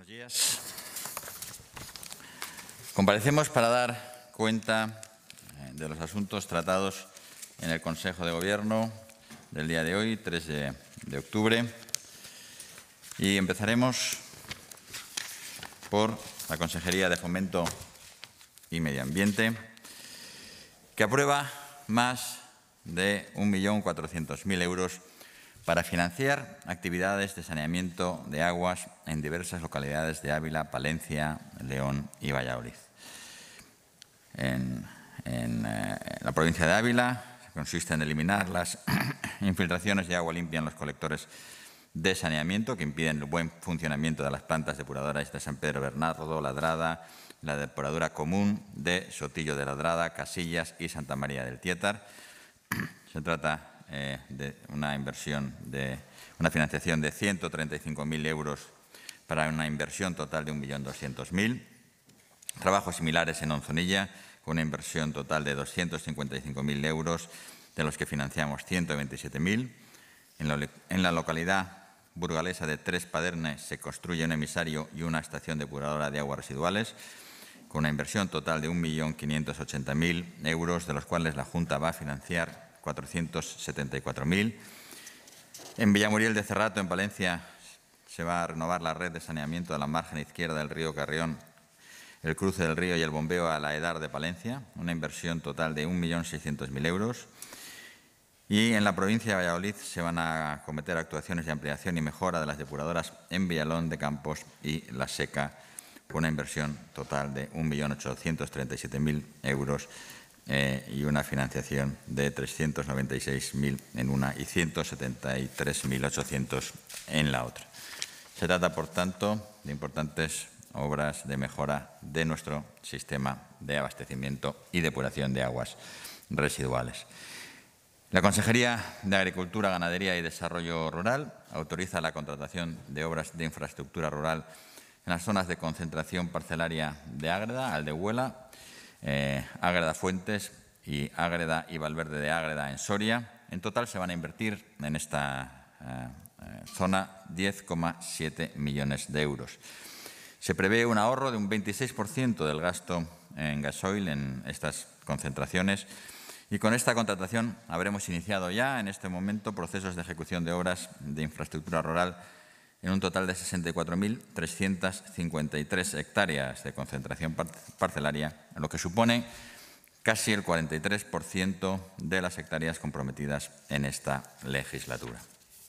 días. Comparecemos para dar cuenta de los asuntos tratados en el Consejo de Gobierno del día de hoy, 3 de octubre. Y empezaremos por la Consejería de Fomento y Medio Ambiente, que aprueba más de 1.400.000 euros para financiar actividades de saneamiento de aguas en diversas localidades de Ávila, Palencia, León y Valladolid. En la provincia de Ávila consiste en eliminar las infiltraciones de agua limpia en los colectores de saneamiento que impiden el buen funcionamiento de las plantas depuradoras de San Pedro Bernardo, Ladrada, la depuradora común de Sotillo de Ladrada, Casillas y Santa María del Tietar. Se trata de una financiación de 135.000 euros para una inversión total de 1.200.000. Trabajos similares en Onzonilla, con una inversión total de 255.000 euros, de los que financiamos 127.000. En la localidad burgalesa de Tres Padernes se construye un emisario y una estación depuradora de aguas residuales, con una inversión total de 1.580.000 euros, de los cuales la Junta va a financiar 474.000. En Villamuriel de Cerrato, en Palencia, se va a renovar la red de saneamiento de la margen izquierda del río Carrión, el cruce del río y el bombeo a la Edar de Palencia, una inversión total de 1.600.000 euros. Y en la provincia de Valladolid se van a acometer actuaciones de ampliación y mejora de las depuradoras en Villalón de Campos y La Seca, con una inversión total de 1.837.000 euros y una financiación de 396.000 en una y 173.800 en la otra. Se trata, por tanto, de importantes obras de mejora de nuestro sistema de abastecimiento y depuración de aguas residuales. La Consejería de Agricultura, Ganadería y Desarrollo Rural autoriza la contratación de obras de infraestructura rural en las zonas de concentración parcelaria de Ágreda, Aldehuela, Ágreda Fuentes y Ágreda y Valverde de Ágreda en Soria. En total se van a invertir en esta zona 10,7 millones de euros. Se prevé un ahorro de un 26% del gasto en gasoil en estas concentraciones y con esta contratación habremos iniciado ya en este momento procesos de ejecución de obras de infraestructura rural en un total de 64.353 hectáreas de concentración parcelaria, lo que supone casi el 43% de las hectáreas comprometidas en esta legislatura.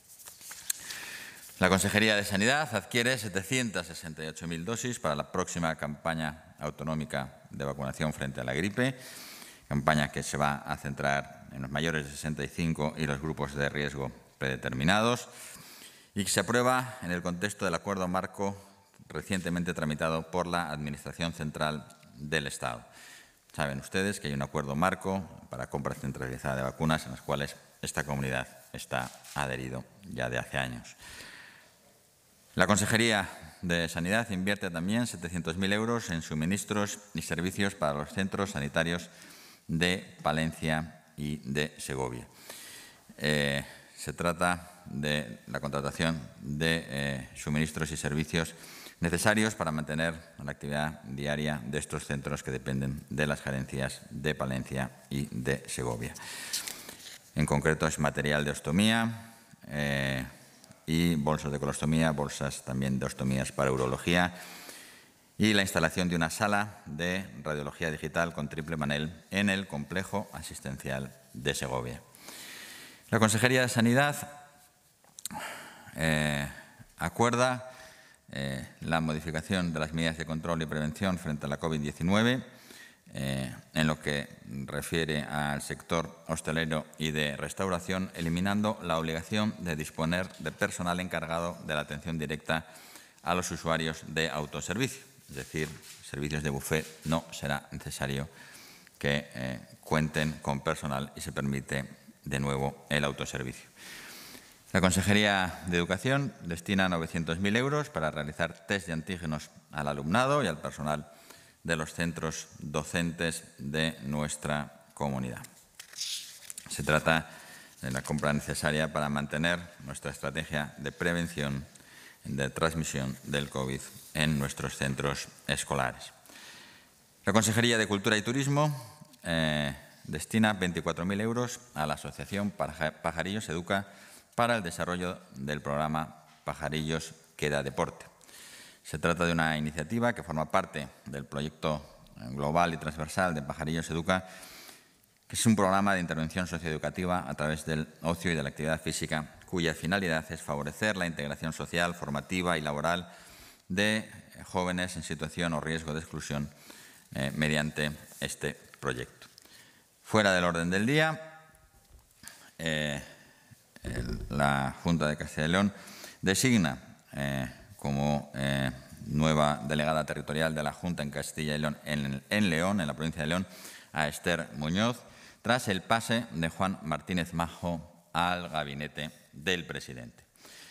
La Consejería de Sanidad adquiere 768.000 dosis para la próxima campaña autonómica de vacunación frente a la gripe, campaña que se va a centrar en los mayores de 65 y los grupos de riesgo predeterminados, y que se aprueba en el contexto del acuerdo marco recientemente tramitado por la Administración Central del Estado. Saben ustedes que hay un acuerdo marco para compra centralizada de vacunas en las cuales esta comunidad está adherido ya de hace años. La Consejería de Sanidad invierte también 700.000 euros en suministros y servicios para los centros sanitarios de Palencia y de Segovia. Se trata de la contratación de suministros y servicios necesarios para mantener la actividad diaria de estos centros que dependen de las gerencias de Palencia y de Segovia. En concreto es material de ostomía y bolsas de colostomía, bolsas también de ostomías para urología y la instalación de una sala de radiología digital con triple panel en el complejo asistencial de Segovia. La Consejería de Sanidad acuerda la modificación de las medidas de control y prevención frente a la COVID-19 en lo que refiere al sector hostelero y de restauración, eliminando la obligación de disponer de personal encargado de la atención directa a los usuarios de autoservicio. Es decir, servicios de buffet no será necesario que cuenten con personal y se permite de nuevo el autoservicio. La Consejería de Educación destina 900.000 euros para realizar test de antígenos al alumnado y al personal de los centros docentes de nuestra comunidad. Se trata de la compra necesaria para mantener nuestra estrategia de prevención de transmisión del COVID en nuestros centros escolares. La Consejería de Cultura y Turismo destina 24.000 euros a la Asociación Pajarillos Educa para el desarrollo del programa Pajarillos que da deporte. Se trata de una iniciativa que forma parte del proyecto global y transversal de Pajarillos Educa, que es un programa de intervención socioeducativa a través del ocio y de la actividad física, cuya finalidad es favorecer la integración social, formativa y laboral de jóvenes en situación o riesgo de exclusión mediante este proyecto. Fuera del orden del día, la Junta de Castilla y León designa como nueva delegada territorial de la Junta en Castilla y León, en León, en la provincia de León, a Esther Muñoz, tras el pase de Juan Martínez Majo al gabinete del presidente.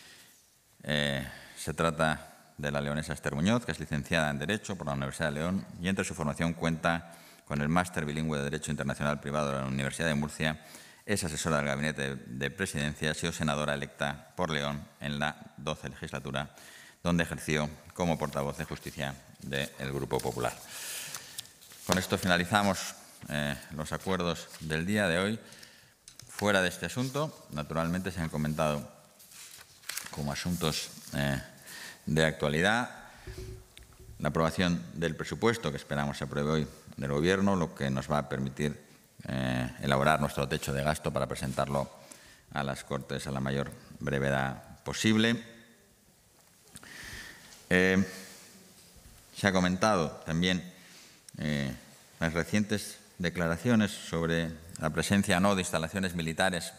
Se trata de la leonesa Esther Muñoz, que es licenciada en Derecho por la Universidad de León y entre su formación cuenta con el Máster Bilingüe de Derecho Internacional Privado de la Universidad de Murcia. Es asesora del Gabinete de Presidencia, ha sido senadora electa por León en la 12ª legislatura, donde ejerció como portavoz de Justicia del Grupo Popular. Con esto finalizamos los acuerdos del día de hoy. Fuera de este asunto, naturalmente se han comentado como asuntos de actualidad la aprobación del presupuesto, que esperamos se apruebe hoy, del Gobierno, lo que nos va a permitir elaborar nuestro techo de gasto para presentarlo a las Cortes a la mayor brevedad posible. Se ha comentado también las recientes declaraciones sobre la presencia o no de instalaciones militares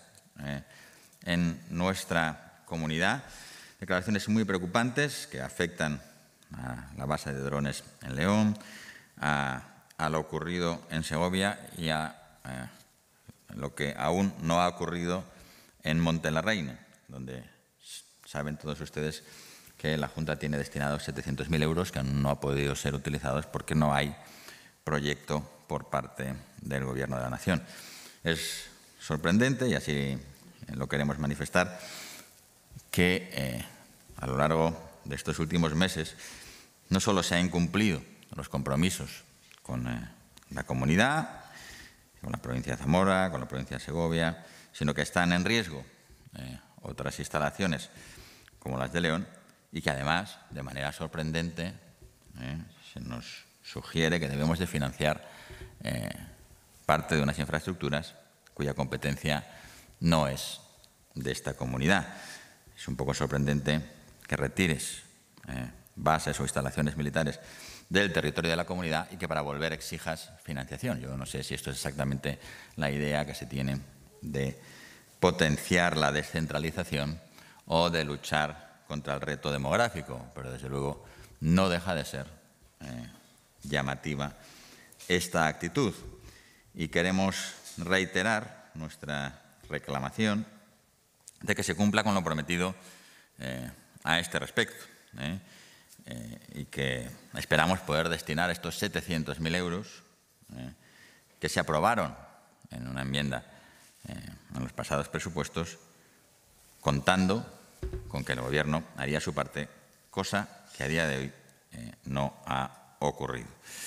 en nuestra comunidad. Declaraciones muy preocupantes que afectan a la base de drones en León, a lo ocurrido en Segovia y a lo que aún no ha ocurrido en Montelarreina, donde saben todos ustedes que la Junta tiene destinados 700.000 euros que no han podido ser utilizados porque no hay proyecto por parte del Gobierno de la Nación. Es sorprendente, y así lo queremos manifestar, que a lo largo de estos últimos meses no solo se han incumplido los compromisos con la comunidad, con la provincia de Zamora, con la provincia de Segovia, sino que están en riesgo otras instalaciones como las de León y que además, de manera sorprendente, se nos sugiere que debemos de financiar parte de unas infraestructuras cuya competencia no es de esta comunidad. Es un poco sorprendente que retires bases o instalaciones militares del territorio de la comunidad y que para volver exijas financiación. Yo no sé si esto es exactamente la idea que se tiene de potenciar la descentralización o de luchar contra el reto demográfico, pero desde luego no deja de ser llamativa esta actitud. Y queremos reiterar nuestra reclamación de que se cumpla con lo prometido a este respecto. Y que esperamos poder destinar estos 700.000 euros que se aprobaron en una enmienda en los pasados presupuestos, contando con que el Gobierno haría su parte, cosa que a día de hoy no ha ocurrido.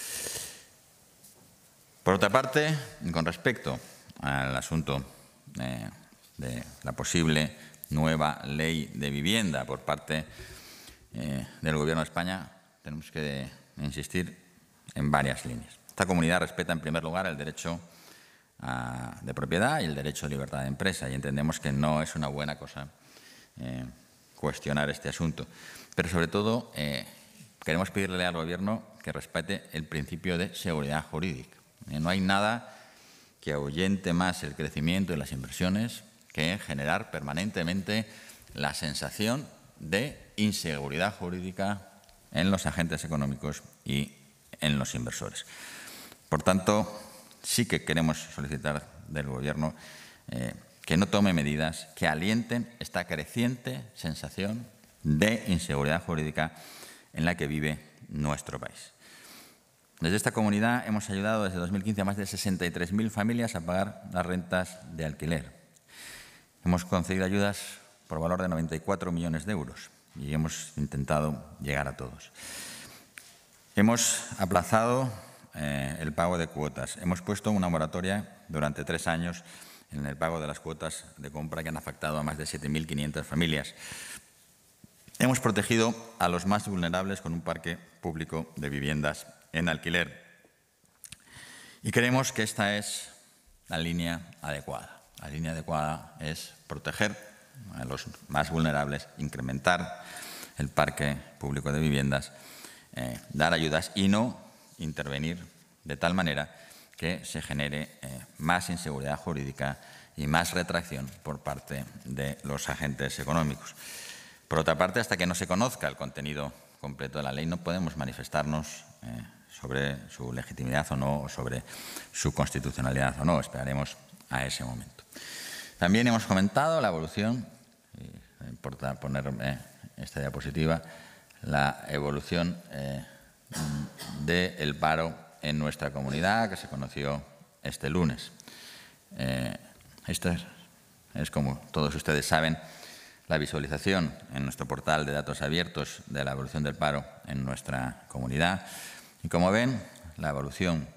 Por otra parte, con respecto al asunto de la posible nueva ley de vivienda por parte del Gobierno de España, tenemos que insistir en varias líneas. Esta comunidad respeta, en primer lugar, el derecho de propiedad y el derecho de libertad de empresa, y entendemos que no es una buena cosa cuestionar este asunto. Pero, sobre todo, queremos pedirle al Gobierno que respete el principio de seguridad jurídica. No hay nada que ahuyente más el crecimiento y las inversiones que generar permanentemente la sensación de inseguridad jurídica en los agentes económicos y en los inversores. Por tanto, sí que queremos solicitar del Gobierno que no tome medidas que alienten esta creciente sensación de inseguridad jurídica en la que vive nuestro país. Desde esta comunidad hemos ayudado desde 2015 a más de 63.000 familias a pagar las rentas de alquiler. Hemos concedido ayudas por valor de 94 millones de euros. y hemos intentado llegar a todos. Hemos aplazado el pago de cuotas. Hemos puesto una moratoria durante 3 años en el pago de las cuotas de compra que han afectado a más de 7.500 familias. Hemos protegido a los más vulnerables con un parque público de viviendas en alquiler. Y creemos que esta es la línea adecuada. La línea adecuada es proteger a los más vulnerables, incrementar el parque público de viviendas, dar ayudas y no intervenir de tal manera que se genere más inseguridad jurídica y más retracción por parte de los agentes económicos. Por otra parte, hasta que no se conozca el contenido completo de la ley, no podemos manifestarnos sobre su legitimidad o no, o sobre su constitucionalidad o no. Esperaremos a ese momento. También hemos comentado la evolución, y me importa poner esta diapositiva, la evolución del paro en nuestra comunidad, que se conoció este lunes. Esto es, como todos ustedes saben, la visualización en nuestro portal de datos abiertos de la evolución del paro en nuestra comunidad. Y como ven, la evolución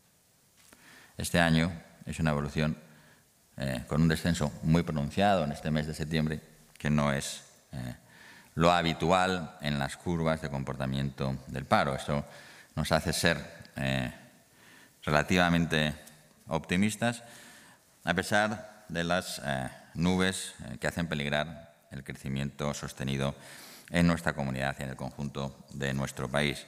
este año es una evolución con un descenso muy pronunciado en este mes de septiembre, que no es lo habitual en las curvas de comportamiento del paro. Esto nos hace ser relativamente optimistas, a pesar de las nubes que hacen peligrar el crecimiento sostenido en nuestra comunidad y en el conjunto de nuestro país.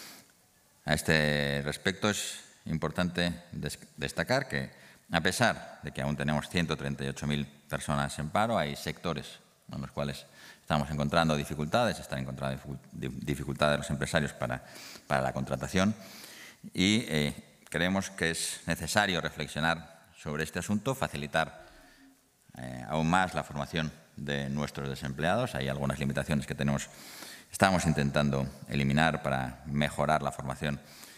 A este respecto es importante destacar que, a pesar de que aún tenemos 138.000 personas en paro, hay sectores en los cuales estamos encontrando dificultades, están encontrando dificultades los empresarios para la contratación y creemos que es necesario reflexionar sobre este asunto, facilitar aún más la formación de nuestros desempleados. Hay algunas limitaciones que estamos intentando eliminar para mejorar la formación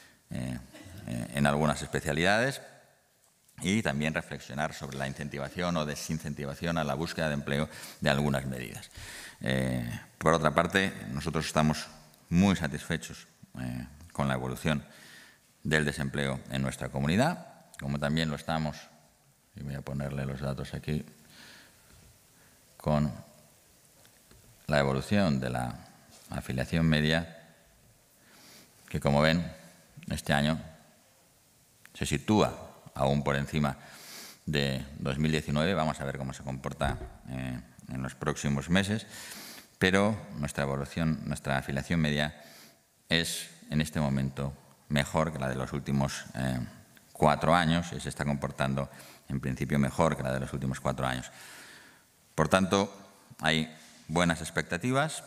en algunas especialidades y también reflexionar sobre la incentivación o desincentivación a la búsqueda de empleo de algunas medidas. Por otra parte, nosotros estamos muy satisfechos con la evolución del desempleo en nuestra comunidad, como también lo estamos, y voy a ponerle los datos aquí, con la evolución de la afiliación media, que como ven, este año se sitúa aún por encima de 2019. Vamos a ver cómo se comporta en los próximos meses, pero nuestra evolución, nuestra afiliación media es en este momento mejor que la de los últimos 4 años y se está comportando en principio mejor que la de los últimos 4 años. Por tanto, hay buenas expectativas,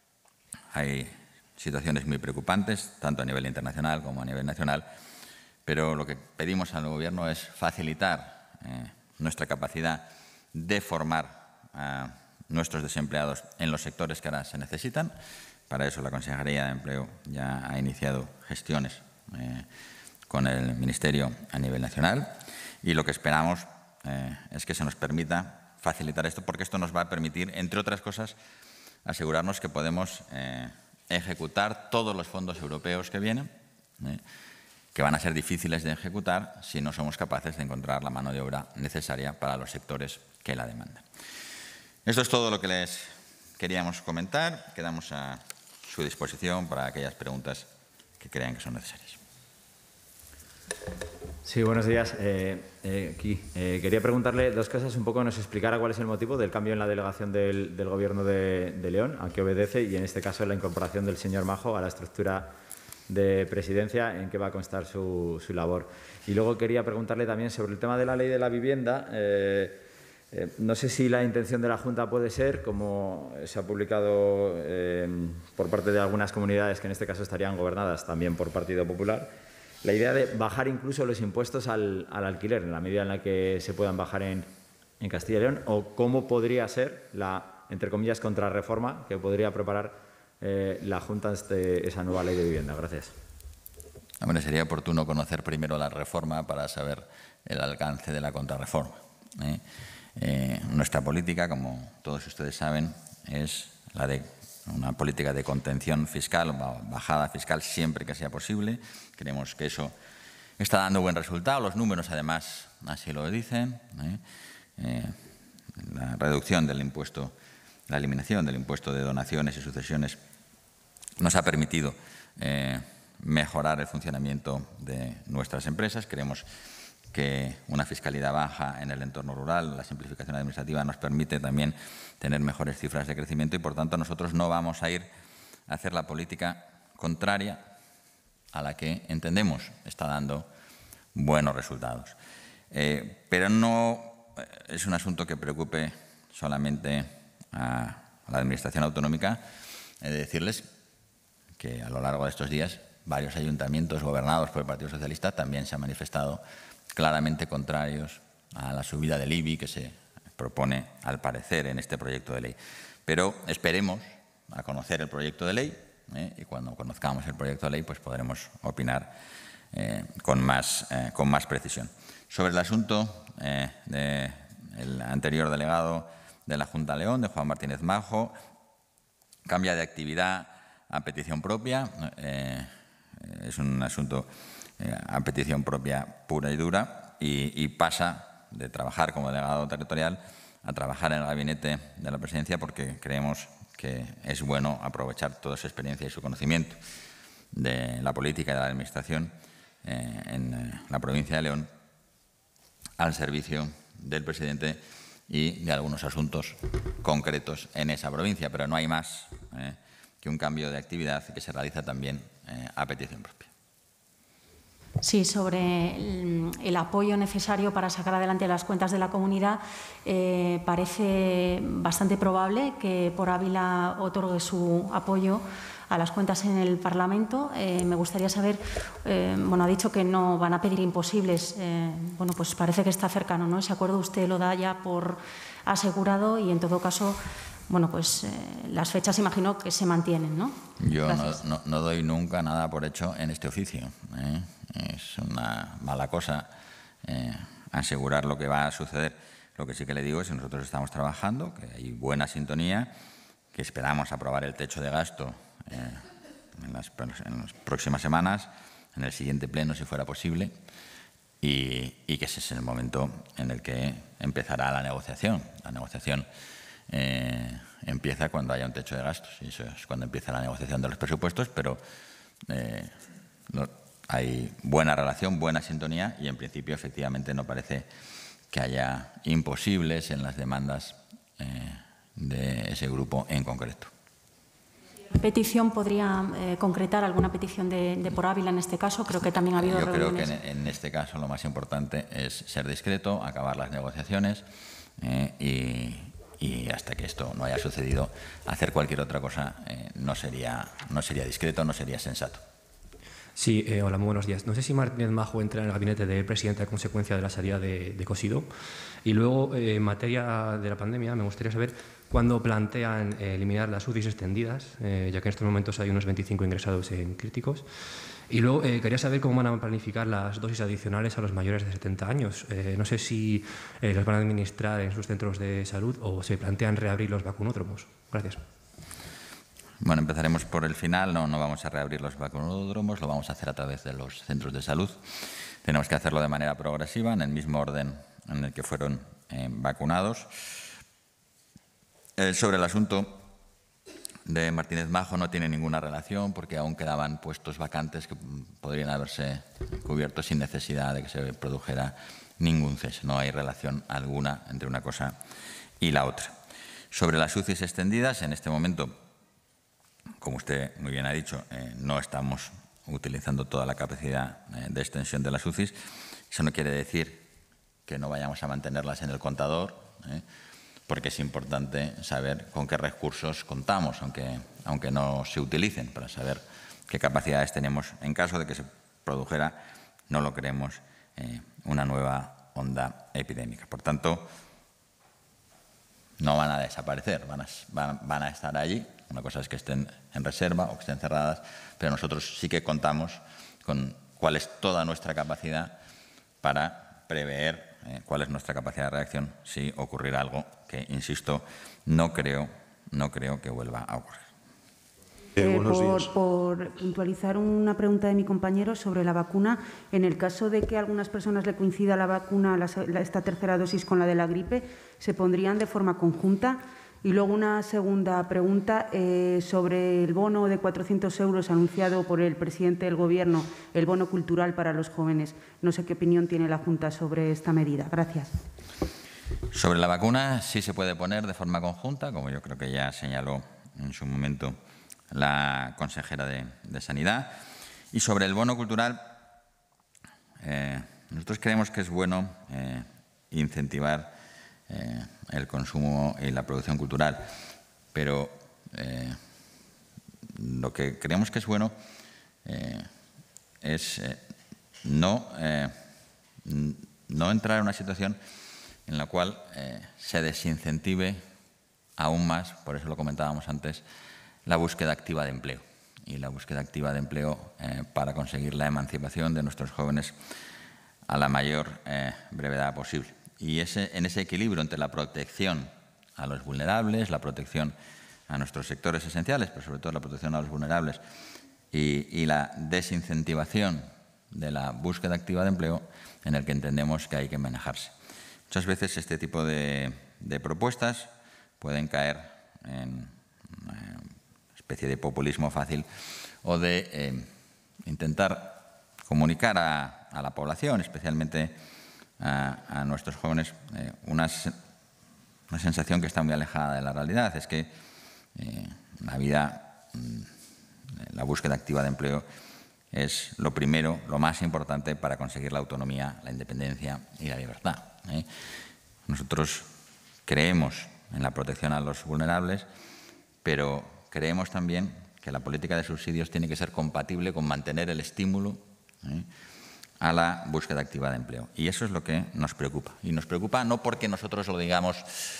hay situaciones muy preocupantes, tanto a nivel internacional como a nivel nacional, pero lo que pedimos al Gobierno es facilitar nuestra capacidad de formar a nuestros desempleados en los sectores que ahora se necesitan. Para eso la Consejería de Empleo ya ha iniciado gestiones con el Ministerio a nivel nacional y lo que esperamos es que se nos permita facilitar esto, porque esto nos va a permitir, entre otras cosas, asegurarnos que podemos ejecutar todos los fondos europeos que vienen, que van a ser difíciles de ejecutar si no somos capaces de encontrar la mano de obra necesaria para los sectores que la demandan. Esto es todo lo que les queríamos comentar. Quedamos a su disposición para aquellas preguntas que crean que son necesarias. Sí, buenos días. Quería preguntarle 2 cosas. Un poco nos explicara cuál es el motivo del cambio en la delegación del Gobierno de León, a qué obedece, y en este caso la incorporación del señor Majo a la estructura de presidencia, en qué va a constar su labor. Y luego quería preguntarle también sobre el tema de la ley de la vivienda. No sé si la intención de la Junta puede ser, como se ha publicado por parte de algunas comunidades que en este caso estarían gobernadas también por Partido Popular, la idea de bajar incluso los impuestos al alquiler, en la medida en la que se puedan bajar en Castilla y León, o cómo podría ser la, entre comillas, contrarreforma que podría preparar la Junta ante esa nueva ley de vivienda. Gracias. Hombre, sería oportuno conocer primero la reforma para saber el alcance de la contrarreforma. Nuestra política, como todos ustedes saben, es la de una política de contención fiscal, bajada fiscal siempre que sea posible. Creemos que eso está dando buen resultado. Los números, además, así lo dicen. La reducción del impuesto, la eliminación del impuesto de donaciones y sucesiones nos ha permitido mejorar el funcionamiento de nuestras empresas. Creemos que una fiscalidad baja en el entorno rural, la simplificación administrativa, nos permite también tener mejores cifras de crecimiento y, por tanto, nosotros no vamos a ir a hacer la política contraria a la que entendemos está dando buenos resultados. Pero no es un asunto que preocupe solamente a la Administración autonómica. He de decirles que a lo largo de estos días varios ayuntamientos gobernados por el Partido Socialista también se han manifestado claramente contrarios a la subida del IBI que se propone, al parecer, en este proyecto de ley. Pero esperemos a conocer el proyecto de ley y cuando conozcamos el proyecto de ley pues podremos opinar con más precisión. Sobre el asunto del anterior delegado de la Junta de León, de Juan Martínez Majo, cambia de actividad a petición propia. Es un asunto a petición propia pura y dura y pasa de trabajar como delegado territorial a trabajar en el gabinete de la presidencia porque creemos que es bueno aprovechar toda su experiencia y su conocimiento de la política y de la administración en la provincia de León al servicio del presidente y de algunos asuntos concretos en esa provincia, pero no hay más que un cambio de actividad que se realiza también a petición propia. Sí, sobre el apoyo necesario para sacar adelante las cuentas de la comunidad, parece bastante probable que por Ávila otorgue su apoyo a las cuentas en el Parlamento. Me gustaría saber, bueno, ha dicho que no van a pedir imposibles. Bueno, pues parece que está cercano, ¿no? Ese acuerdo usted lo da ya por asegurado y, en todo caso, bueno, pues las fechas imagino que se mantienen, ¿no? Yo no doy nunca nada por hecho en este oficio. Es una mala cosa asegurar lo que va a suceder. Lo que sí que le digo es que nosotros estamos trabajando, que hay buena sintonía, que esperamos aprobar el techo de gasto en las próximas semanas, en el siguiente pleno, si fuera posible, y que ese es el momento en el que empezará la negociación. La negociación empieza cuando haya un techo de gastos, y eso es cuando empieza la negociación de los presupuestos, pero hay buena relación, buena sintonía y, en principio, efectivamente, no parece que haya imposibles en las demandas de ese grupo en concreto. ¿Petición podría concretar alguna petición de por Ávila en este caso? Creo que también ha habido reuniones. Yo creo que en este caso lo más importante es ser discreto, acabar las negociaciones y hasta que esto no haya sucedido, hacer cualquier otra cosa no sería discreto, no sería sensato. Sí, hola, muy buenos días. No sé si Martínez Majo entra en el gabinete del presidente a consecuencia de la salida de Cosidó. Y luego, en materia de la pandemia, me gustaría saber cuándo plantean eliminar las UCIs extendidas, ya que en estos momentos hay unos 25 ingresados en críticos. Y luego quería saber cómo van a planificar las dosis adicionales a los mayores de 70 años. No sé si las van a administrar en sus centros de salud o se plantean reabrir los vacunódromos. Gracias. Bueno, empezaremos por el final. No vamos a reabrir los vacunódromos, lo vamos a hacer a través de los centros de salud. Tenemos que hacerlo de manera progresiva, en el mismo orden en el que fueron vacunados. Sobre el asunto de Martínez Majo no tiene ninguna relación porque aún quedaban puestos vacantes que podrían haberse cubierto sin necesidad de que se produjera ningún cese. No hay relación alguna entre una cosa y la otra. Sobre las UCIs extendidas, en este momento, como usted muy bien ha dicho, no estamos utilizando toda la capacidad de extensión de las UCIs. Eso no quiere decir que no vayamos a mantenerlas en el contador, porque es importante saber con qué recursos contamos, aunque no se utilicen, para saber qué capacidades tenemos en caso de que se produjera, no lo creemos, una nueva onda epidémica. Por tanto, no van a desaparecer, van a estar allí. Una cosa es que estén en reserva o que estén cerradas, pero nosotros sí que contamos con cuál es toda nuestra capacidad para prever cuál es nuestra capacidad de reacción si ocurriera algo que, insisto, no creo que vuelva a ocurrir. Buenos días. Por puntualizar una pregunta de mi compañero sobre la vacuna, en el caso de que a algunas personas le coincida la vacuna, esta tercera dosis con la de la gripe, ¿se pondrían de forma conjunta? Y luego una segunda pregunta sobre el bono de 400 euros anunciado por el presidente del Gobierno, el bono cultural para los jóvenes. No sé qué opinión tiene la Junta sobre esta medida. Gracias. Sobre la vacuna sí se puede poner de forma conjunta, como yo creo que ya señaló en su momento la consejera de Sanidad. Y sobre el bono cultural, nosotros creemos que es bueno incentivar el consumo y la producción cultural, pero lo que creemos que es bueno es no entrar en una situación en la cual se desincentive aún más, por eso lo comentábamos antes, la búsqueda activa de empleo. Y la búsqueda activa de empleo para conseguir la emancipación de nuestros jóvenes a la mayor brevedad posible. Y en ese equilibrio entre la protección a los vulnerables, la protección a nuestros sectores esenciales, pero sobre todo la protección a los vulnerables y la desincentivación de la búsqueda activa de empleo, en el que entendemos que hay que manejarse. Muchas veces este tipo de propuestas pueden caer en una especie de populismo fácil o de intentar comunicar a la población, especialmente a nuestros jóvenes, una sensación que está muy alejada de la realidad. Es que la vida, la búsqueda activa de empleo es lo primero, lo más importante para conseguir la autonomía, la independencia y la libertad. Nosotros creemos en la protección a los vulnerables, pero creemos también que la política de subsidios tiene que ser compatible con mantener el estímulo a la búsqueda activa de empleo. Y eso es lo que nos preocupa. Y nos preocupa no porque nosotros lo digamos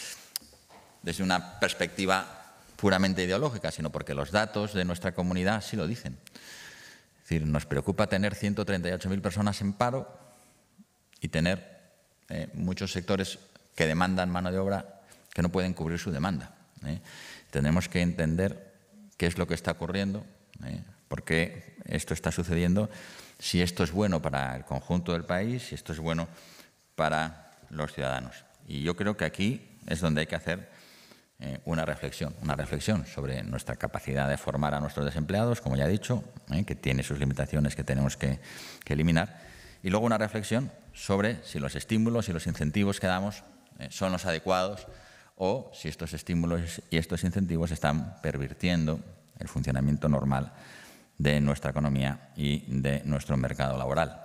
desde una perspectiva puramente ideológica, sino porque los datos de nuestra comunidad sí lo dicen. Es decir, nos preocupa tener 138.000 personas en paro y tener muchos sectores que demandan mano de obra que no pueden cubrir su demanda. Tenemos que entender qué es lo que está ocurriendo, por qué esto está sucediendo, si esto es bueno para el conjunto del país, si esto es bueno para los ciudadanos. Y yo creo que aquí es donde hay que hacer una reflexión sobre nuestra capacidad de formar a nuestros desempleados, como ya he dicho, que tiene sus limitaciones que tenemos que eliminar, y luego una reflexión sobre si los estímulos y los incentivos que damos son los adecuados o si estos estímulos y estos incentivos están pervirtiendo el funcionamiento normal de nuestra economía y de nuestro mercado laboral.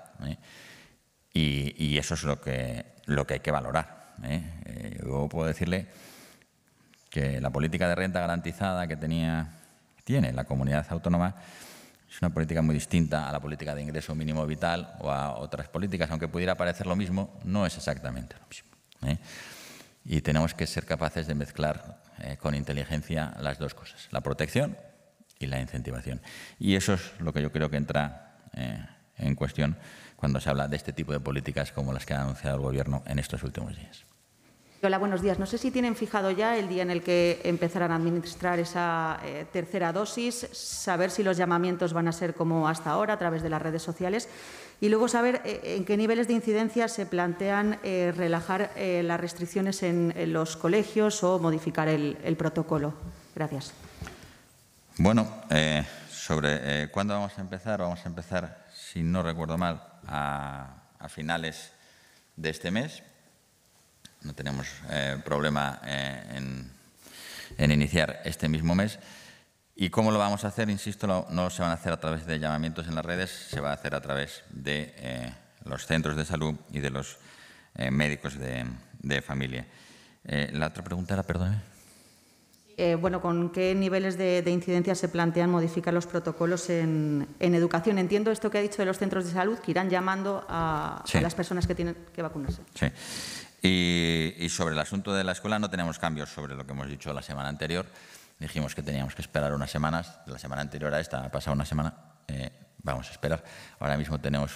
Y eso es lo que hay que valorar. Yo puedo decirle que la política de renta garantizada que tiene la comunidad autónoma es una política muy distinta a la política de ingreso mínimo vital o a otras políticas, aunque pudiera parecer lo mismo, no es exactamente lo mismo. Y tenemos que ser capaces de mezclar con inteligencia las dos cosas, la protección y la incentivación. Y eso es lo que yo creo que entra en cuestión cuando se habla de este tipo de políticas como las que ha anunciado el Gobierno en estos últimos días. Hola, buenos días. No sé si tienen fijado ya el día en el que empezarán a administrar esa tercera dosis, saber si los llamamientos van a ser como hasta ahora, a través de las redes sociales, y luego saber en qué niveles de incidencia se plantean relajar las restricciones en los colegios o modificar el protocolo. Gracias. Bueno, sobre cuándo vamos a empezar, si no recuerdo mal, a finales de este mes. No tenemos problema en iniciar este mismo mes. ¿Y cómo lo vamos a hacer? Insisto, no se van a hacer a través de llamamientos en las redes, se va a hacer a través de los centros de salud y de los médicos de familia. La otra pregunta era, perdóneme. Bueno, ¿con qué niveles de incidencia se plantean modificar los protocolos en educación? Entiendo esto que ha dicho de los centros de salud, que irán llamando a las personas que tienen que vacunarse. Sí. Y sobre el asunto de la escuela no tenemos cambios sobre lo que hemos dicho la semana anterior. Dijimos que teníamos que esperar unas semanas. La semana anterior a esta ha pasado una semana. Vamos a esperar. Ahora mismo tenemos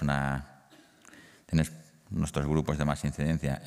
nuestros grupos de más incidencia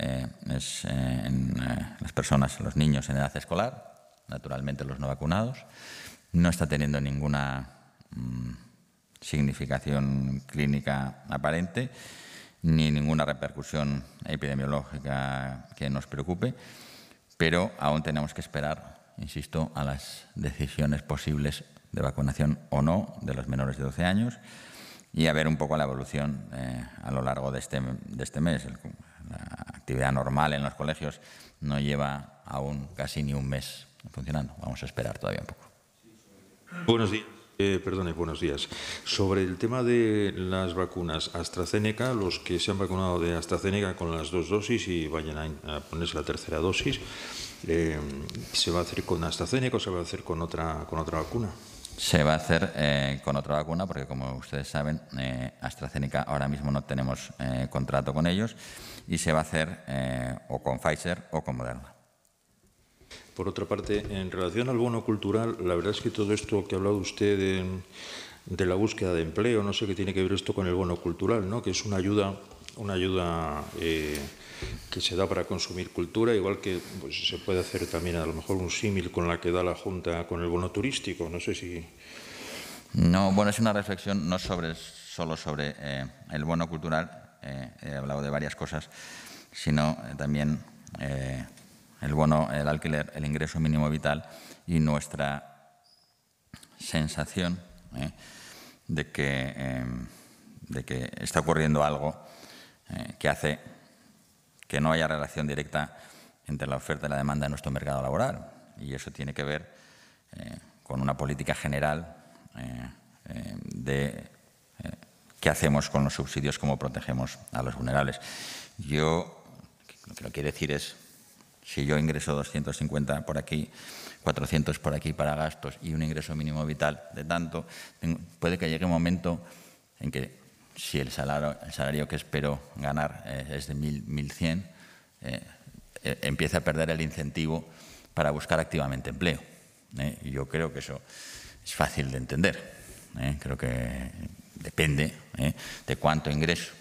en las personas, los niños en edad escolar, naturalmente los no vacunados, no está teniendo ninguna significación clínica aparente ni ninguna repercusión epidemiológica que nos preocupe, pero aún tenemos que esperar, insisto, a las decisiones posibles de vacunación o no de los menores de 12 años y a ver un poco la evolución a lo largo de este mes. La actividad normal en los colegios no lleva aún casi ni un mes funcionando. Vamos a esperar todavía un poco. Buenos días. Buenos días. Sobre el tema de las vacunas AstraZeneca, los que se han vacunado de AstraZeneca con las 2 dosis y vayan a ponerse la tercera dosis, ¿se va a hacer con AstraZeneca o se va a hacer con otra vacuna? Se va a hacer con otra vacuna porque, como ustedes saben, AstraZeneca ahora mismo no tenemos contrato con ellos y se va a hacer o con Pfizer o con Moderna. Por otra parte, en relación al bono cultural, la verdad es que todo esto que ha hablado usted de la búsqueda de empleo, no sé qué tiene que ver esto con el bono cultural, ¿no? Que es una ayuda que se da para consumir cultura, igual que pues, se puede hacer también a lo mejor un símil con la que da la Junta con el bono turístico. No sé si... No, bueno, es una reflexión no solo sobre el bono cultural, he hablado de varias cosas, sino también el bono, el alquiler, el ingreso mínimo vital y nuestra sensación de que está ocurriendo algo que hace que no haya relación directa entre la oferta y la demanda en nuestro mercado laboral. Y eso tiene que ver con una política general de qué hacemos con los subsidios, cómo protegemos a los vulnerables. Yo lo que quiero decir es, si yo ingreso 250 por aquí, 400 por aquí para gastos y un ingreso mínimo vital de tanto, puede que llegue un momento en que si el salario que espero ganar es de 1.100, empieza a perder el incentivo para buscar activamente empleo. Y yo creo que eso es fácil de entender. Creo que depende de cuánto ingreso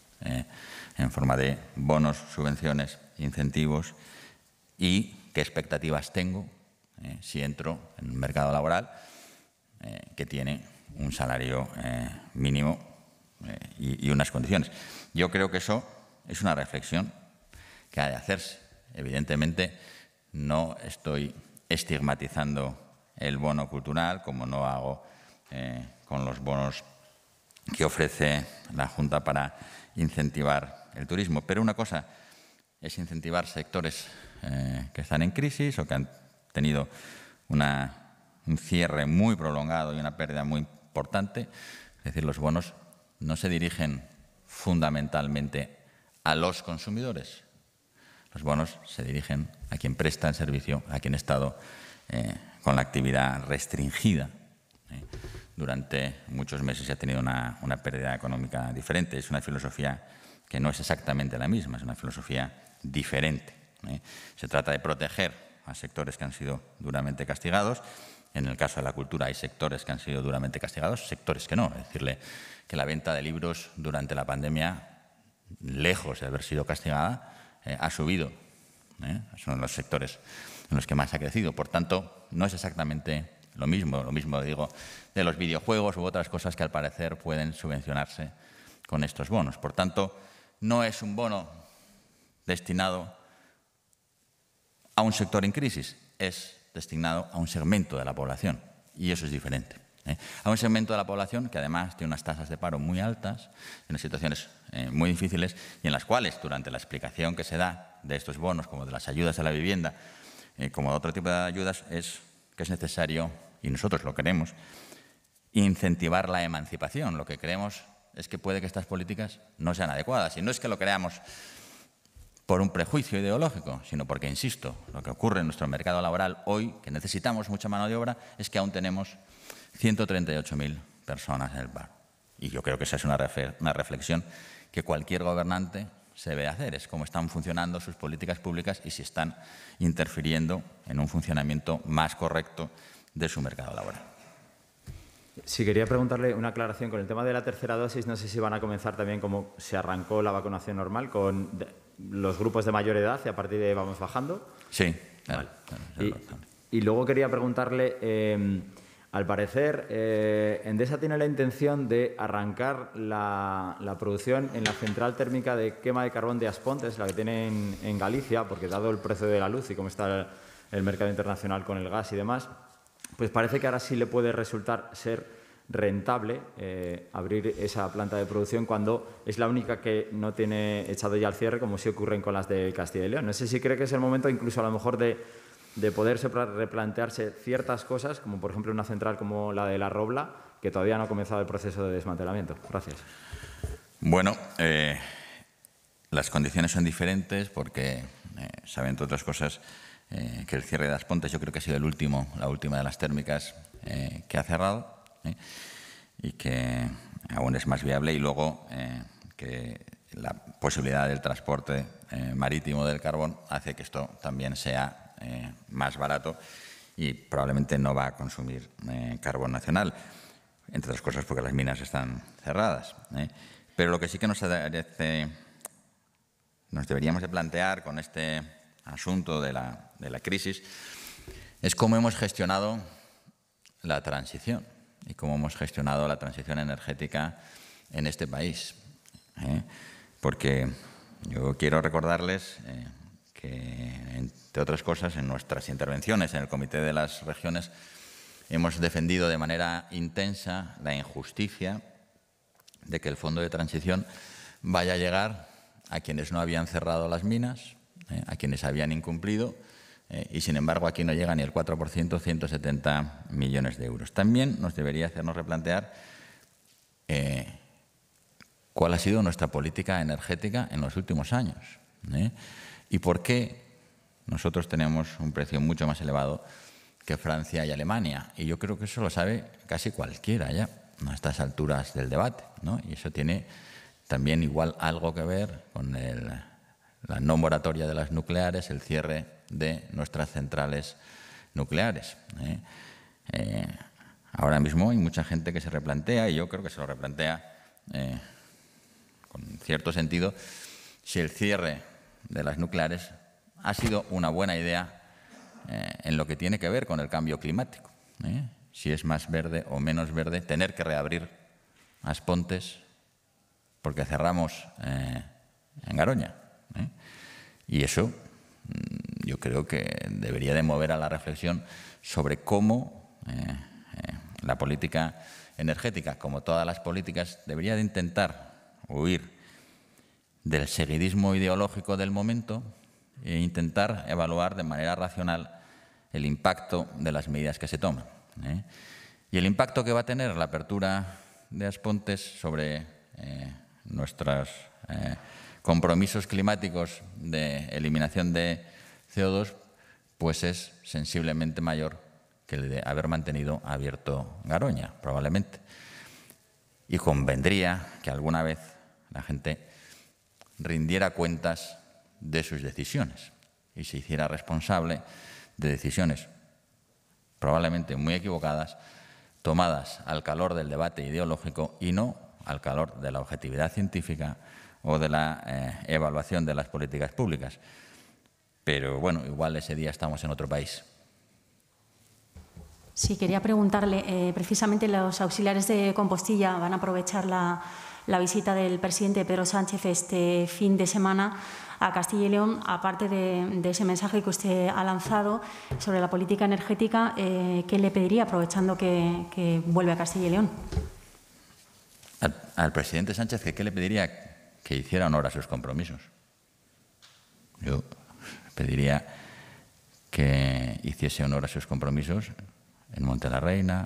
en forma de bonos, subvenciones, incentivos y qué expectativas tengo si entro en un mercado laboral que tiene un salario mínimo y unas condiciones. Yo creo que eso es una reflexión que ha de hacerse. Evidentemente, no estoy estigmatizando el bono cultural, como no hago con los bonos que ofrece la Junta para incentivar el turismo. Pero una cosa es incentivar sectores que están en crisis o que han tenido un cierre muy prolongado y una pérdida muy importante. Es decir, los bonos no se dirigen fundamentalmente a los consumidores. Los bonos se dirigen a quien presta el servicio, a quien ha estado con la actividad restringida durante muchos meses y ha tenido una pérdida económica diferente. Es una filosofía que no es exactamente la misma, es una filosofía diferente. Se trata de proteger a sectores que han sido duramente castigados. En el caso de la cultura hay sectores que han sido duramente castigados, sectores que no. Es decirle que la venta de libros durante la pandemia, lejos de haber sido castigada, ha subido. Son los sectores en los que más ha crecido. Por tanto, no es exactamente lo mismo. Lo mismo digo de los videojuegos u otras cosas que al parecer pueden subvencionarse con estos bonos. Por tanto, no es un bono destinado a un sector en crisis, es destinado a un segmento de la población y eso es diferente. A un segmento de la población que además tiene unas tasas de paro muy altas, en situaciones muy difíciles y en las cuales, durante la explicación que se da de estos bonos, como de las ayudas a la vivienda, como de otro tipo de ayudas, es que es necesario, y nosotros lo queremos, incentivar la emancipación. Lo que creemos es que puede que estas políticas no sean adecuadas. Y no es que lo creamos por un prejuicio ideológico, sino porque, insisto, lo que ocurre en nuestro mercado laboral hoy, que necesitamos mucha mano de obra, es que aún tenemos 138.000 personas en el paro. Y yo creo que esa es una reflexión que cualquier gobernante se debe hacer. Es cómo están funcionando sus políticas públicas y si están interfiriendo en un funcionamiento más correcto de su mercado laboral. Sí, quería preguntarle una aclaración con el tema de la tercera dosis. No sé si van a comenzar también como se arrancó la vacunación normal con los grupos de mayor edad y a partir de ahí vamos bajando. Sí. Vale. Y luego quería preguntarle, Al parecer, Endesa tiene la intención de arrancar la producción en la central térmica de quema de carbón de Aspontes, la que tiene en Galicia, porque dado el precio de la luz y cómo está el mercado internacional con el gas y demás, pues parece que ahora sí le puede resultar ser rentable abrir esa planta de producción cuando es la única que no tiene echado ya al cierre, como sí ocurren con las de Castilla y León. No sé si cree que es el momento incluso a lo mejor de poderse replantearse ciertas cosas, como por ejemplo una central como la de La Robla, que todavía no ha comenzado el proceso de desmantelamiento. Gracias. Bueno, las condiciones son diferentes porque saben, entre otras cosas, que el cierre de Aspontes yo creo que ha sido la última de las térmicas que ha cerrado y que aún es más viable, y luego que la posibilidad del transporte marítimo del carbón hace que esto también sea más barato y probablemente no va a consumir carbón nacional, entre otras cosas porque las minas están cerradas. Pero lo que sí que nos deberíamos de plantear con este asunto de la crisis es cómo hemos gestionado la transición y cómo hemos gestionado la transición energética en este país. Porque yo quiero recordarles que, entre otras cosas, en nuestras intervenciones en el Comité de las Regiones hemos defendido de manera intensa la injusticia de que el Fondo de Transición vaya a llegar a quienes no habían cerrado las minas, a quienes habían incumplido, y sin embargo aquí no llega ni el 4%, 170 millones de euros. También nos debería hacernos replantear cuál ha sido nuestra política energética en los últimos años y por qué nosotros tenemos un precio mucho más elevado que Francia y Alemania. Y yo creo que eso lo sabe casi cualquiera ya a estas alturas del debate, ¿no? Y eso tiene también igual algo que ver con la no moratoria de las nucleares, el cierre de nuestras centrales nucleares. Ahora mismo hay mucha gente que se replantea, y yo creo que se lo replantea con cierto sentido, si el cierre de las nucleares ha sido una buena idea en lo que tiene que ver con el cambio climático. Si es más verde o menos verde tener que reabrir Aspontes porque cerramos en Garoña. Y eso yo creo que debería de mover a la reflexión sobre cómo la política energética, como todas las políticas, debería de intentar huir del seguidismo ideológico del momento e intentar evaluar de manera racional el impacto de las medidas que se toman. Y el impacto que va a tener la apertura de Aspontes sobre nuestros compromisos climáticos de eliminación de CO2, pues es sensiblemente mayor que el de haber mantenido abierto Garoña, probablemente. Y convendría que alguna vez la gente rindiera cuentas de sus decisiones y se hiciera responsable de decisiones probablemente muy equivocadas, tomadas al calor del debate ideológico y no al calor de la objetividad científica o de la evaluación de las políticas públicas. Pero bueno, igual ese día estamos en otro país. Sí, quería preguntarle, precisamente los auxiliares de Compostilla van a aprovechar la visita del presidente Pedro Sánchez este fin de semana a Castilla y León. Aparte de ese mensaje que usted ha lanzado sobre la política energética, ¿qué le pediría, aprovechando que vuelve a Castilla y León? Al presidente Sánchez, ¿qué le pediría? Que hiciera honor a sus compromisos. Yo pediría que hiciese honor a sus compromisos en Monte la Reina,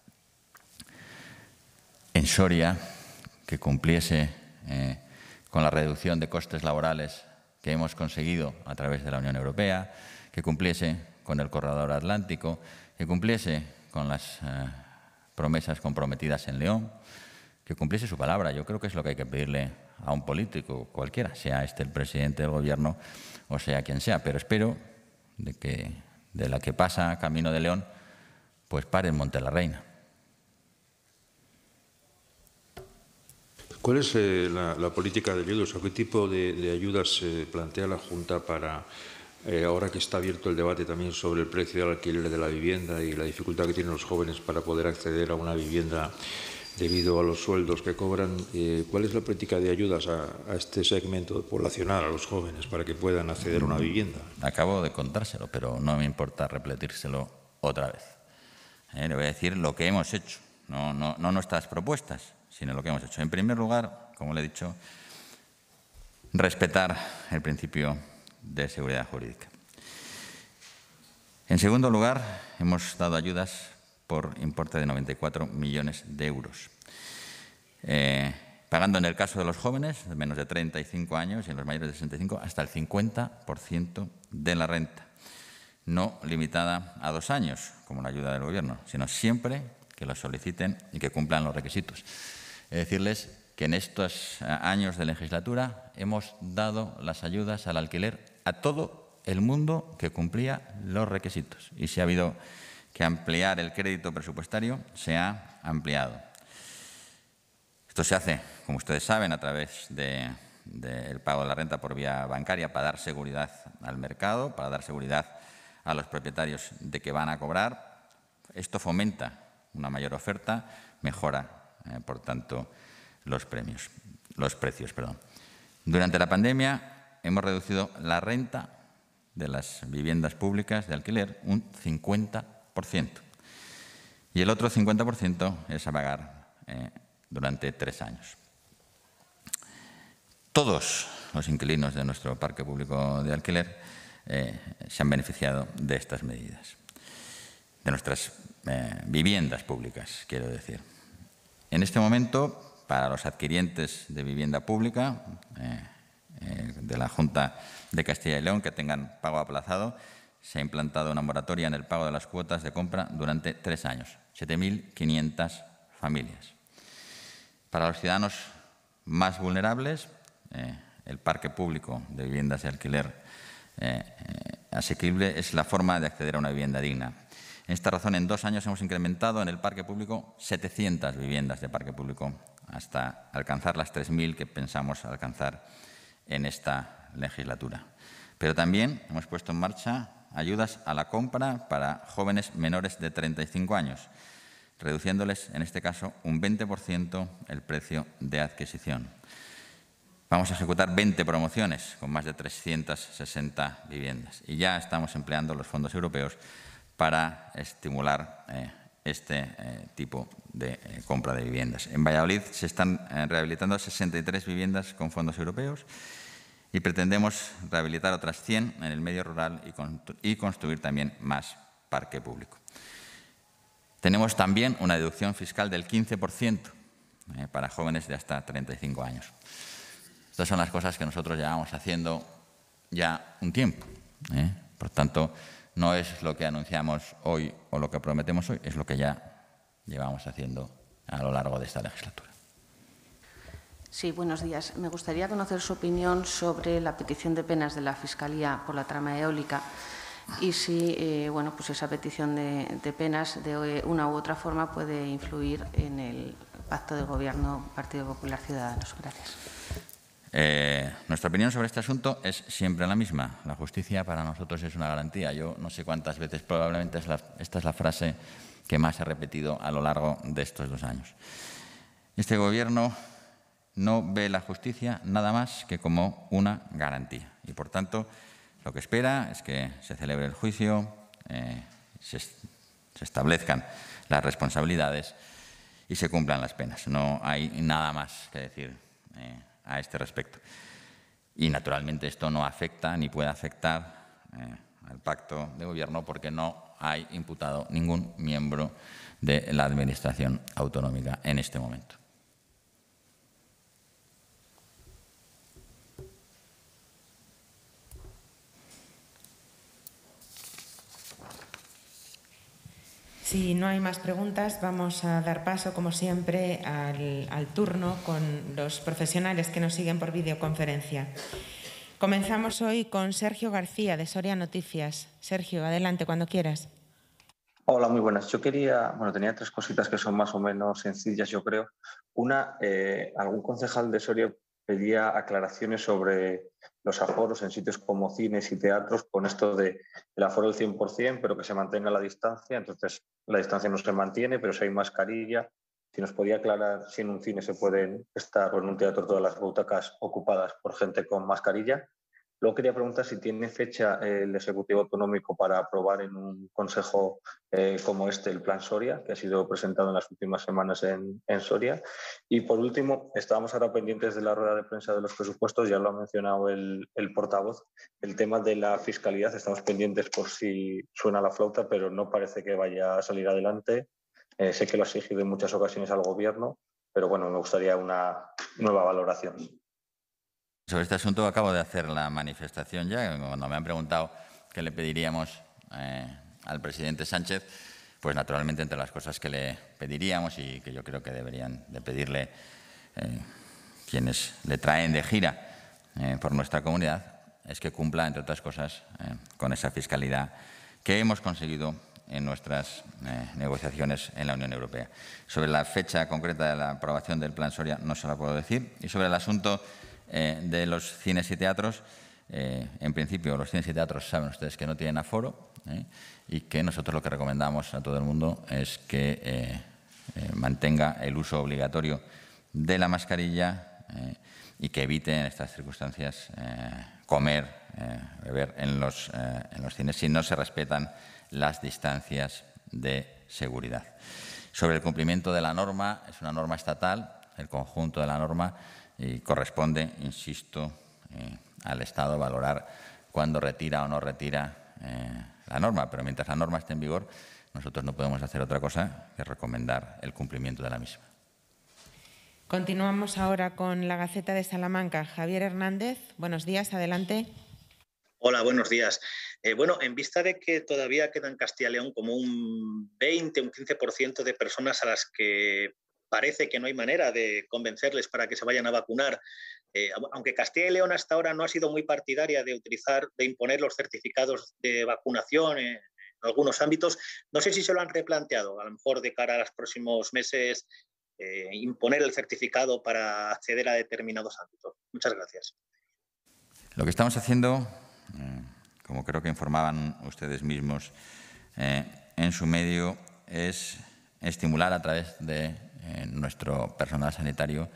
en Soria, que cumpliese con la reducción de costes laborales que hemos conseguido a través de la Unión Europea, que cumpliese con el corredor atlántico, que cumpliese con las promesas comprometidas en León, que cumpliese su palabra. Yo creo que es lo que hay que pedirle a un político cualquiera, sea este el presidente del Gobierno o sea quien sea. Pero espero de la que pasa camino de León, pues pare en Monte la Reina. ¿Cuál es la política de ayudas o qué tipo de ayudas plantea la Junta para ahora que está abierto el debate también sobre el precio del alquiler de la vivienda y la dificultad que tienen los jóvenes para poder acceder a una vivienda debido a los sueldos que cobran, ¿cuál es la política de ayudas a este segmento poblacional, a los jóvenes, para que puedan acceder a una vivienda? Acabo de contárselo, pero no me importa repetírselo otra vez. Le voy a decir lo que hemos hecho, no nuestras propuestas, sino lo que hemos hecho. En primer lugar, como le he dicho, respetar el principio de seguridad jurídica. En segundo lugar, hemos dado ayudas por importe de 94 millones de euros, pagando en el caso de los jóvenes de menos de 35 años y en los mayores de 65 hasta el 50% de la renta, no limitada a 2 años, como la ayuda del Gobierno, sino siempre que lo soliciten y que cumplan los requisitos. Decirles que en estos años de legislatura hemos dado las ayudas al alquiler a todo el mundo que cumplía los requisitos. Y si ha habido que ampliar el crédito presupuestario, se ha ampliado. Esto se hace, como ustedes saben, a través del pago de la renta por vía bancaria para dar seguridad al mercado, para dar seguridad a los propietarios de que van a cobrar. Esto fomenta una mayor oferta, mejora, por tanto, los precios. Durante la pandemia hemos reducido la renta de las viviendas públicas de alquiler un 50%. Y el otro 50% es a pagar durante 3 años. Todos los inquilinos de nuestro parque público de alquiler se han beneficiado de estas medidas, de nuestras viviendas públicas, quiero decir. En este momento, para los adquirientes de vivienda pública de la Junta de Castilla y León que tengan pago aplazado, se ha implantado una moratoria en el pago de las cuotas de compra durante 3 años, 7.500 familias. Para los ciudadanos más vulnerables, el parque público de viviendas de alquiler asequible es la forma de acceder a una vivienda digna. En esta razón, en 2 años hemos incrementado en el parque público 700 viviendas de parque público hasta alcanzar las 3.000 que pensamos alcanzar en esta legislatura. Pero también hemos puesto en marcha ayudas a la compra para jóvenes menores de 35 años, reduciéndoles, en este caso, un 20% el precio de adquisición. Vamos a ejecutar 20 promociones con más de 360 viviendas y ya estamos empleando los fondos europeos para estimular este tipo de compra de viviendas. En Valladolid se están rehabilitando 63 viviendas con fondos europeos y pretendemos rehabilitar otras 100 en el medio rural y construir también más parque público. Tenemos también una deducción fiscal del 15% para jóvenes de hasta 35 años. Estas son las cosas que nosotros llevamos haciendo ya un tiempo. Por tanto, no es lo que anunciamos hoy o lo que prometemos hoy, es lo que ya llevamos haciendo a lo largo de esta legislatura. Sí, buenos días. Me gustaría conocer su opinión sobre la petición de penas de la Fiscalía por la trama eólica y si bueno, pues esa petición de penas de una u otra forma puede influir en el pacto de gobierno Partido Popular Ciudadanos. Gracias. Nuestra opinión sobre este asunto es siempre la misma. La justicia para nosotros es una garantía. Yo no sé cuántas veces, probablemente esta es la frase que más he repetido a lo largo de estos 2 años. Este Gobierno no ve la justicia nada más que como una garantía. Y, por tanto, lo que espera es que se celebre el juicio, se establezcan las responsabilidades y se cumplan las penas. No hay nada más que decir a este respecto. Y, naturalmente, esto no afecta ni puede afectar al pacto de gobierno porque no hay imputado ningún miembro de la Administración autonómica en este momento. Si no hay más preguntas, vamos a dar paso, como siempre, al turno con los profesionales que nos siguen por videoconferencia. Comenzamos hoy con Sergio García, de Soria Noticias. Sergio, adelante, cuando quieras. Hola, muy buenas. Yo tenía 3 cositas que son más o menos sencillas, yo creo. Una, algún concejal de Soria pedía aclaraciones sobre los aforos en sitios como cines y teatros, con esto de el aforo del 100%, pero que se mantenga la distancia. Entonces, la distancia no se mantiene, pero si hay mascarilla. Si nos podía aclarar si en un cine se pueden estar o en un teatro todas las butacas ocupadas por gente con mascarilla. Luego quería preguntar si tiene fecha el Ejecutivo Autonómico para aprobar en un consejo como este el Plan Soria, que ha sido presentado en las últimas semanas en Soria. Y por último, estábamos ahora pendientes de la rueda de prensa de los presupuestos, ya lo ha mencionado el portavoz, el tema de la fiscalidad. Estamos pendientes por si suena la flauta, pero no parece que vaya a salir adelante. Sé que lo ha exigido en muchas ocasiones al Gobierno, pero bueno, me gustaría una nueva valoración. Sobre este asunto acabo de hacer la manifestación ya. Cuando me han preguntado qué le pediríamos al presidente Sánchez, pues naturalmente entre las cosas que le pediríamos y que yo creo que deberían de pedirle quienes le traen de gira por nuestra comunidad es que cumpla, entre otras cosas, con esa fiscalidad que hemos conseguido en nuestras negociaciones en la Unión Europea. Sobre la fecha concreta de la aprobación del Plan Soria no se la puedo decir. Y sobre el asunto de los cines y teatros, en principio los cines y teatros saben ustedes que no tienen aforo y que nosotros lo que recomendamos a todo el mundo es que mantenga el uso obligatorio de la mascarilla y que evite en estas circunstancias comer, beber en los cines si no se respetan las distancias de seguridad. Sobre el cumplimiento de la norma, es una norma estatal, el conjunto de la norma, y corresponde, insisto, al Estado valorar cuándo retira o no retira la norma. Pero mientras la norma esté en vigor, nosotros no podemos hacer otra cosa que recomendar el cumplimiento de la misma. Continuamos ahora con la Gaceta de Salamanca. Javier Hernández, buenos días, adelante. Hola, buenos días. Bueno, en vista de que todavía queda en Castilla y León como un 20, un 15% de personas a las que parece que no hay manera de convencerles para que se vayan a vacunar, aunque Castilla y León hasta ahora no ha sido muy partidaria de imponer los certificados de vacunación en algunos ámbitos, no sé si se lo han replanteado, a lo mejor de cara a los próximos meses, imponer el certificado para acceder a determinados ámbitos. Muchas gracias. Lo que estamos haciendo, como creo que informaban ustedes mismos en su medio, es estimular a través de nuestro personal sanitario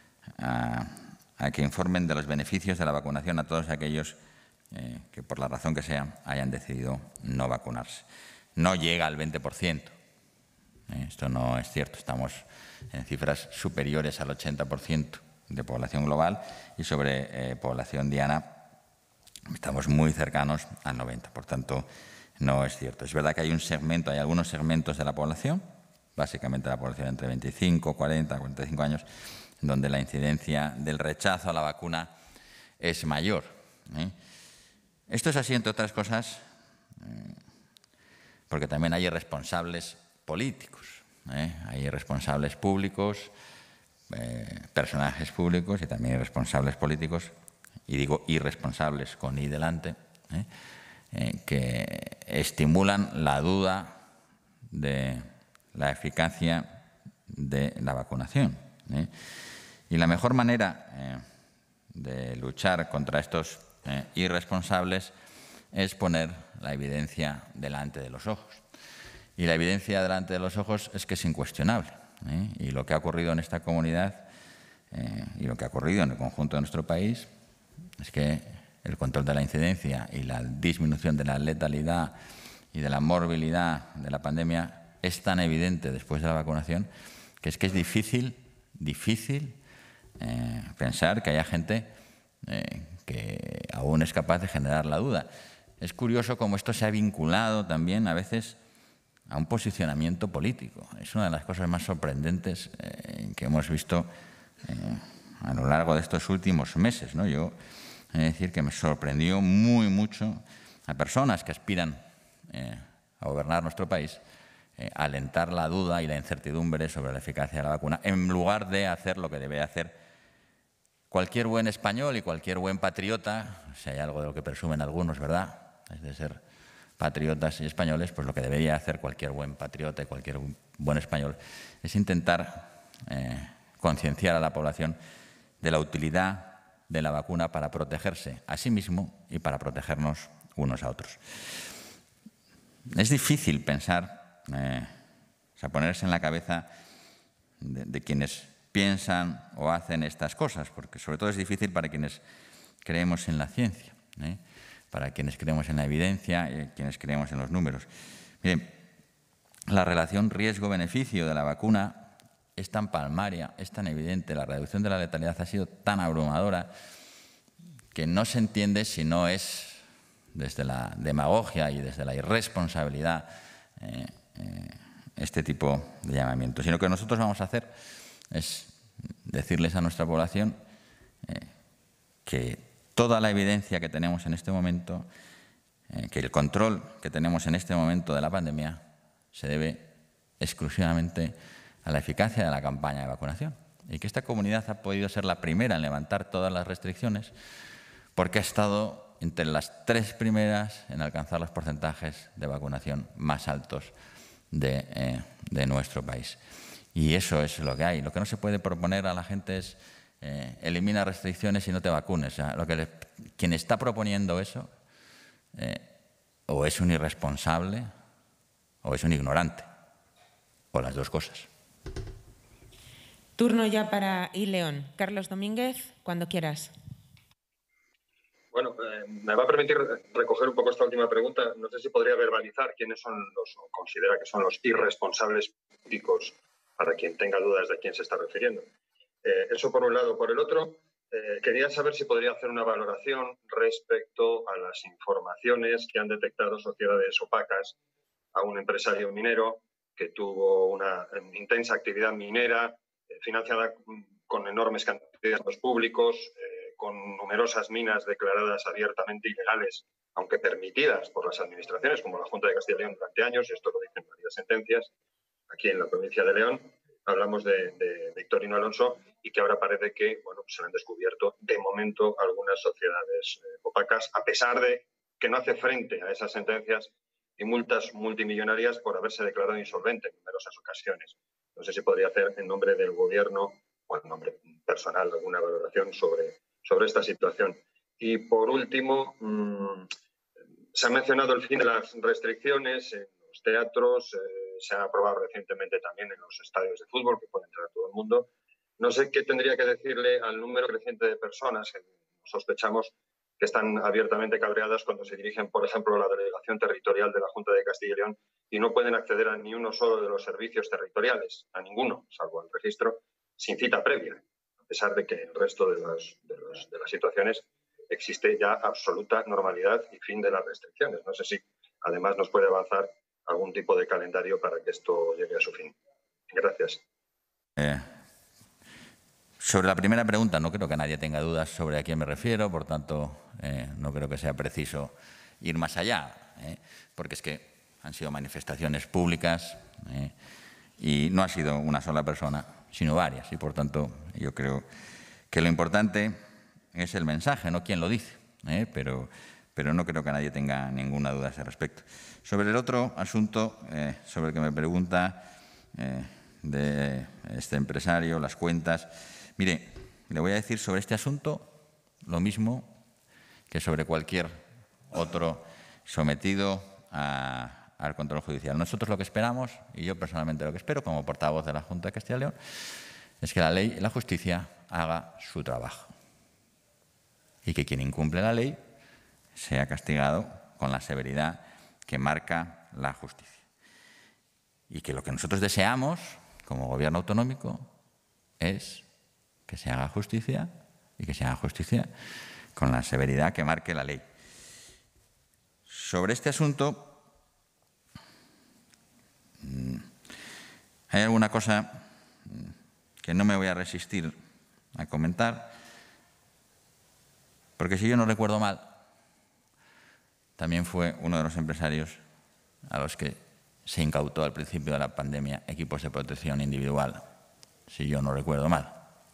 a que informen de los beneficios de la vacunación a todos aquellos que, por la razón que sea, hayan decidido no vacunarse. No llega al 20%. Esto no es cierto. Estamos en cifras superiores al 80% de población global y sobre población diana estamos muy cercanos al 90%. Por tanto, no es cierto. Es verdad que hay algunos segmentos de la población, básicamente la población entre 25, 40, 45 años, donde la incidencia del rechazo a la vacuna es mayor. Esto es así, entre otras cosas, porque también hay irresponsables políticos, hay irresponsables públicos, personajes públicos y también irresponsables políticos, y digo irresponsables con I delante, que estimulan la duda de la eficacia de la vacunación. Y la mejor manera de luchar contra estos irresponsables es poner la evidencia delante de los ojos. Y la evidencia delante de los ojos es que es incuestionable. Y lo que ha ocurrido en esta comunidad y lo que ha ocurrido en el conjunto de nuestro país es que el control de la incidencia y la disminución de la letalidad y de la morbilidad de la pandemia es tan evidente después de la vacunación que es difícil pensar que haya gente que aún es capaz de generar la duda. Es curioso cómo esto se ha vinculado también a veces a un posicionamiento político. Es una de las cosas más sorprendentes que hemos visto a lo largo de estos últimos meses, ¿no? Yo he de decir que me sorprendió mucho a personas que aspiran a gobernar nuestro país alentar la duda y la incertidumbre sobre la eficacia de la vacuna, en lugar de hacer lo que debe hacer cualquier buen español y cualquier buen patriota. Si hay algo de lo que presumen algunos, ¿verdad?, es de ser patriotas y españoles, pues lo que debería hacer cualquier buen patriota y cualquier buen español es intentar concienciar a la población de la utilidad de la vacuna para protegerse a sí mismo y para protegernos unos a otros. Es difícil pensar, ponerse en la cabeza de quienes piensan o hacen estas cosas, porque sobre todo es difícil para quienes creemos en la ciencia, para quienes creemos en la evidencia y quienes creemos en los números. Miren, la relación riesgo-beneficio de la vacuna es tan palmaria, es tan evidente, la reducción de la letalidad ha sido tan abrumadora que no se entiende si no es desde la demagogia y desde la irresponsabilidad este tipo de llamamientos. Y lo que nosotros vamos a hacer es decirles a nuestra población que toda la evidencia que tenemos en este momento, que el control que tenemos en este momento de la pandemia se debe exclusivamente a la eficacia de la campaña de vacunación y que esta comunidad ha podido ser la primera en levantar todas las restricciones porque ha estado entre las 3 primeras en alcanzar los porcentajes de vacunación más altos de nuestro país. Y eso es lo que hay. Lo que no se puede proponer a la gente es elimina restricciones y no te vacunes. O sea, quien está proponiendo eso o es un irresponsable o es un ignorante, o las dos cosas. Turno ya para ILeón. Carlos Domínguez, cuando quieras. Bueno, me va a permitir recoger un poco esta última pregunta. No sé si podría verbalizar quiénes son o considera que son los irresponsables políticos, para quien tenga dudas de a quién se está refiriendo. Eso por un lado. Por el otro, quería saber si podría hacer una valoración respecto a las informaciones que han detectado sociedades opacas a un empresario minero que tuvo una intensa actividad minera financiada con enormes cantidades públicos, con numerosas minas declaradas abiertamente ilegales, aunque permitidas por las administraciones, como la Junta de Castilla y León durante años, y esto lo dicen varias sentencias, aquí en la provincia de León. Hablamos de Victorino Alonso y que ahora parece que se han descubierto de momento algunas sociedades opacas, a pesar de que no hace frente a esas sentencias y multas multimillonarias por haberse declarado insolvente en numerosas ocasiones. No sé si podría hacer en nombre del Gobierno o en nombre personal alguna valoración sobre esta situación. Y por último, se ha mencionado el fin de las restricciones en los teatros, se ha aprobado recientemente también en los estadios de fútbol, que puede entrar todo el mundo. No sé qué tendría que decirle al número creciente de personas que sospechamos que están abiertamente cabreadas cuando se dirigen, por ejemplo, a la delegación territorial de la Junta de Castilla y León y no pueden acceder a ni uno solo de los servicios territoriales, a ninguno, salvo al registro, sin cita previa, a pesar de que en el resto de las situaciones existe ya absoluta normalidad y fin de las restricciones. No sé si además nos puede avanzar algún tipo de calendario para que esto llegue a su fin. Gracias. Sobre la primera pregunta, no creo que nadie tenga dudas sobre a quién me refiero, por tanto, no creo que sea preciso ir más allá, porque es que han sido manifestaciones públicas y no ha sido una sola persona, sino varias, y por tanto yo creo que lo importante es el mensaje, no quién lo dice, pero no creo que nadie tenga ninguna duda a ese respecto. Sobre el otro asunto, sobre el que me pregunta de este empresario, las cuentas, mire, le voy a decir sobre este asunto lo mismo que sobre cualquier otro sometido al control judicial. Nosotros lo que esperamos, y yo personalmente lo que espero como portavoz de la Junta de Castilla y León, es que la ley y la justicia haga su trabajo y que quien incumple la ley sea castigado con la severidad que marca la justicia. Y que lo que nosotros deseamos como Gobierno autonómico es que se haga justicia y que se haga justicia con la severidad que marque la ley. Sobre este asunto, hay alguna cosa que no me voy a resistir a comentar, porque si yo no recuerdo mal, también fue uno de los empresarios a los que se incautó al principio de la pandemia equipos de protección individual, si yo no recuerdo mal.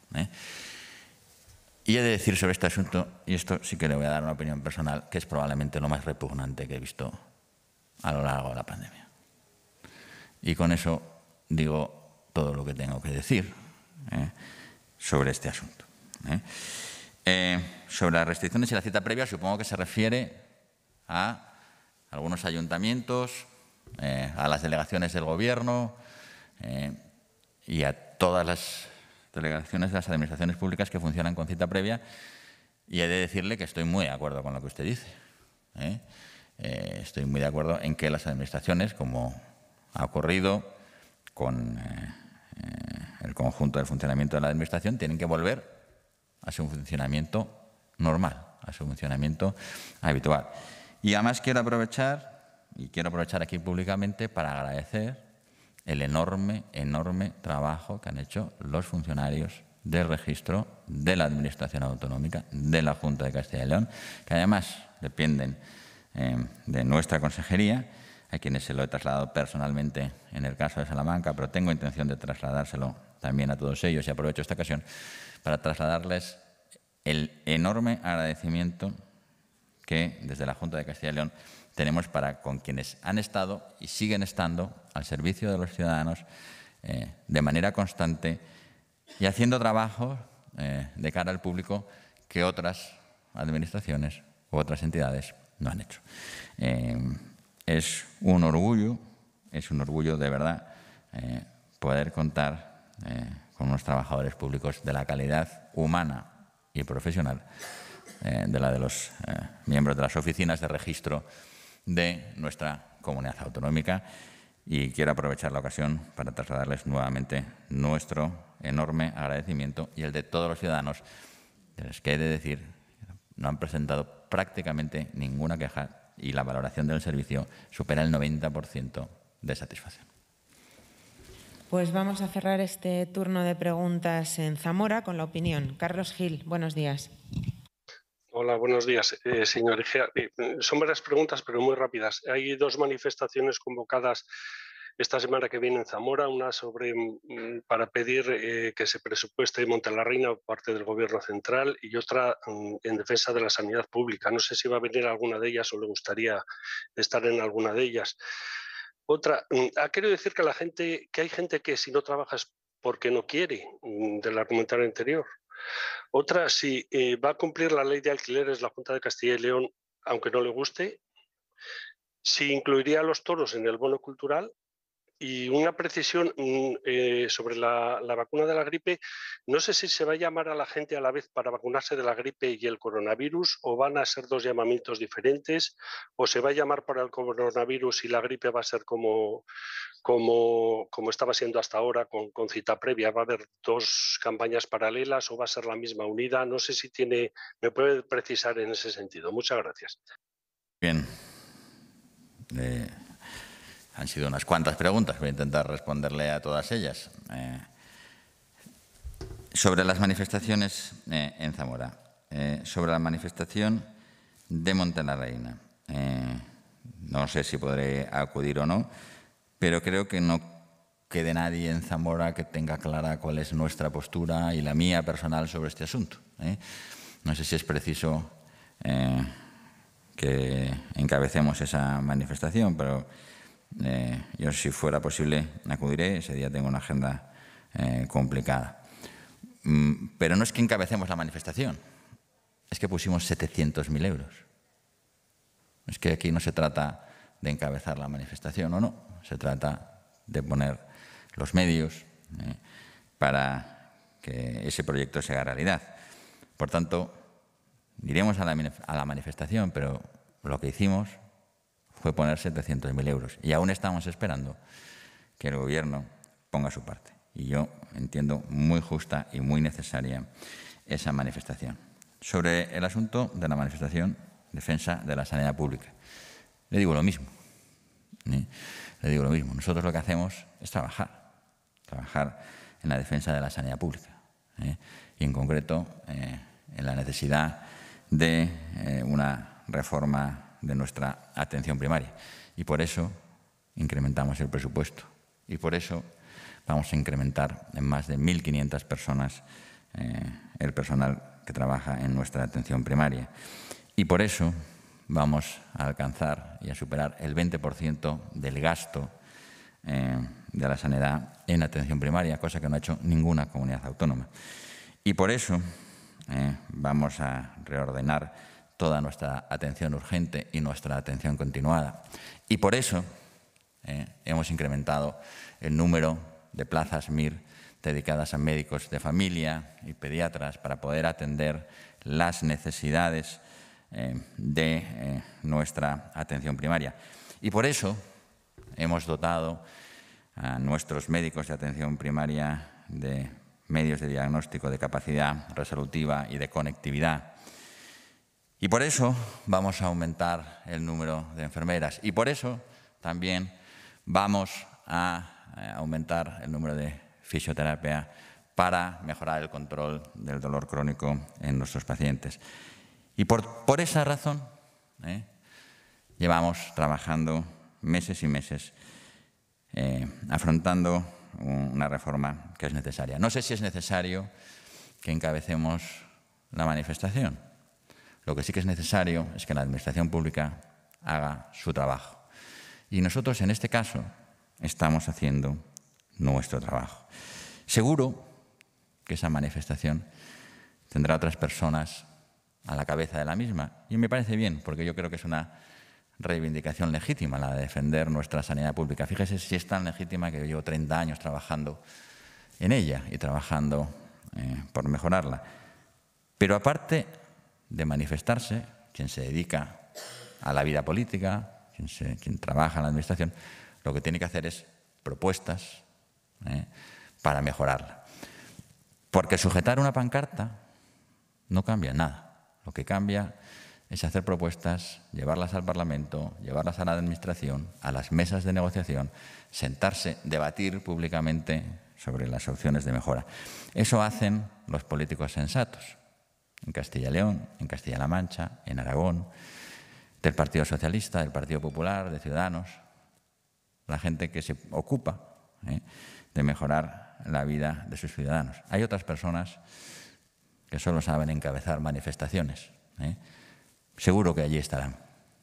Y he de decir sobre este asunto, y esto sí que le voy a dar una opinión personal, que es probablemente lo más repugnante que he visto a lo largo de la pandemia. Y con eso digo todo lo que tengo que decir sobre este asunto. Sobre las restricciones y la cita previa, supongo que se refiere a algunos ayuntamientos, a las delegaciones del Gobierno y a todas las delegaciones de las administraciones públicas que funcionan con cita previa. Y he de decirle que estoy muy de acuerdo con lo que usted dice. Estoy muy de acuerdo en que las administraciones, como ha ocurrido con el conjunto del funcionamiento de la Administración, tienen que volver a su funcionamiento normal, a su funcionamiento habitual. Y además quiero aprovechar aquí públicamente para agradecer el enorme trabajo que han hecho los funcionarios del registro de la Administración Autonómica, de la Junta de Castilla y León, que además dependen de nuestra consejería, a quienes se lo he trasladado personalmente en el caso de Salamanca, pero tengo intención de trasladárselo también a todos ellos y aprovecho esta ocasión para trasladarles el enorme agradecimiento que desde la Junta de Castilla y León tenemos para con quienes han estado y siguen estando al servicio de los ciudadanos de manera constante y haciendo trabajos de cara al público que otras administraciones u otras entidades no han hecho. Es un orgullo de verdad poder contar con unos trabajadores públicos de la calidad humana y profesional de la de los miembros de las oficinas de registro de nuestra comunidad autonómica. Y quiero aprovechar la ocasión para trasladarles nuevamente nuestro enorme agradecimiento y el de todos los ciudadanos, de los que he de decir no han presentado prácticamente ninguna queja y la valoración del servicio supera el 90% de satisfacción. Pues vamos a cerrar este turno de preguntas en Zamora con la opinión. Carlos Gil, buenos días. Hola, buenos días, señor Egea. Son varias preguntas, pero muy rápidas. Hay dos manifestaciones convocadas esta semana que viene en Zamora, una para pedir que se presupueste Monte la Reina por parte del Gobierno central y otra en defensa de la sanidad pública. No sé si va a venir alguna de ellas o le gustaría estar en alguna de ellas. Otra, ha querido decir que hay gente que si no trabaja es porque no quiere, del argumentario anterior. Otra, si va a cumplir la ley de alquileres la Junta de Castilla y León, aunque no le guste, si incluiría a los toros en el bono cultural. Y una precisión sobre la vacuna de la gripe. No sé si se va a llamar a la gente a la vez para vacunarse de la gripe y el coronavirus, o van a ser dos llamamientos diferentes, o se va a llamar para el coronavirus y la gripe va a ser como estaba siendo hasta ahora, con cita previa. ¿Va a haber dos campañas paralelas o va a ser la misma unidad? No sé si me puede precisar en ese sentido. Muchas gracias. Bien. Han sido unas cuantas preguntas, voy a intentar responderle a todas ellas. Sobre las manifestaciones en Zamora, sobre la manifestación de Monte la Reina, no sé si podré acudir o no, pero creo que no quede nadie en Zamora que tenga clara cuál es nuestra postura y la mía personal sobre este asunto. No sé si es preciso que encabecemos esa manifestación, pero yo, si fuera posible, acudiré. Ese día tengo una agenda complicada. Pero no es que encabecemos la manifestación, es que pusimos 700.000 euros. Es que aquí no se trata de encabezar la manifestación o no, se trata de poner los medios para que ese proyecto se haga realidad. Por tanto, iremos a la manifestación, pero lo que hicimos fue poner 700.000 euros. Y aún estamos esperando que el Gobierno ponga su parte. Y yo entiendo muy justa y muy necesaria esa manifestación. Sobre el asunto de la manifestación defensa de la sanidad pública, le digo lo mismo. Le digo lo mismo. Nosotros lo que hacemos es trabajar en la defensa de la sanidad pública. Y en concreto en la necesidad de una reforma de nuestra atención primaria. Y por eso incrementamos el presupuesto. Y por eso vamos a incrementar en más de 1.500 personas el personal que trabaja en nuestra atención primaria. Y por eso vamos a alcanzar y a superar el 20% del gasto de la sanidad en atención primaria, cosa que no ha hecho ninguna comunidad autónoma. Y por eso vamos a reordenar toda nuestra atención urgente y nuestra atención continuada. Y por eso hemos incrementado el número de plazas MIR dedicadas a médicos de familia y pediatras para poder atender las necesidades de nuestra atención primaria. Y por eso hemos dotado a nuestros médicos de atención primaria de medios de diagnóstico, de capacidad resolutiva y de conectividad. Y por eso vamos a aumentar el número de enfermeras. Y por eso también vamos a aumentar el número de fisioterapia para mejorar el control del dolor crónico en nuestros pacientes. Y por esa razón llevamos trabajando meses y meses afrontando una reforma que es necesaria. No sé si es necesario que encabecemos la manifestación. Lo que sí que es necesario es que la Administración pública haga su trabajo. Y nosotros, en este caso, estamos haciendo nuestro trabajo. Seguro que esa manifestación tendrá otras personas a la cabeza de la misma. Y me parece bien, porque yo creo que es una reivindicación legítima la de defender nuestra sanidad pública. Fíjese si es tan legítima que yo llevo 30 años trabajando en ella y trabajando por mejorarla. Pero aparte de manifestarse, quien se dedica a la vida política, quien trabaja en la Administración, lo que tiene que hacer es propuestas para mejorarla. Porque sujetar una pancarta no cambia nada. Lo que cambia es hacer propuestas, llevarlas al Parlamento, llevarlas a la Administración, a las mesas de negociación, sentarse, debatir públicamente sobre las opciones de mejora. Eso hacen los políticos sensatos. En Castilla y León, en Castilla-La Mancha, en Aragón, del Partido Socialista, del Partido Popular, de Ciudadanos, la gente que se ocupa de mejorar la vida de sus ciudadanos. Hay otras personas que solo saben encabezar manifestaciones. Seguro que allí estarán.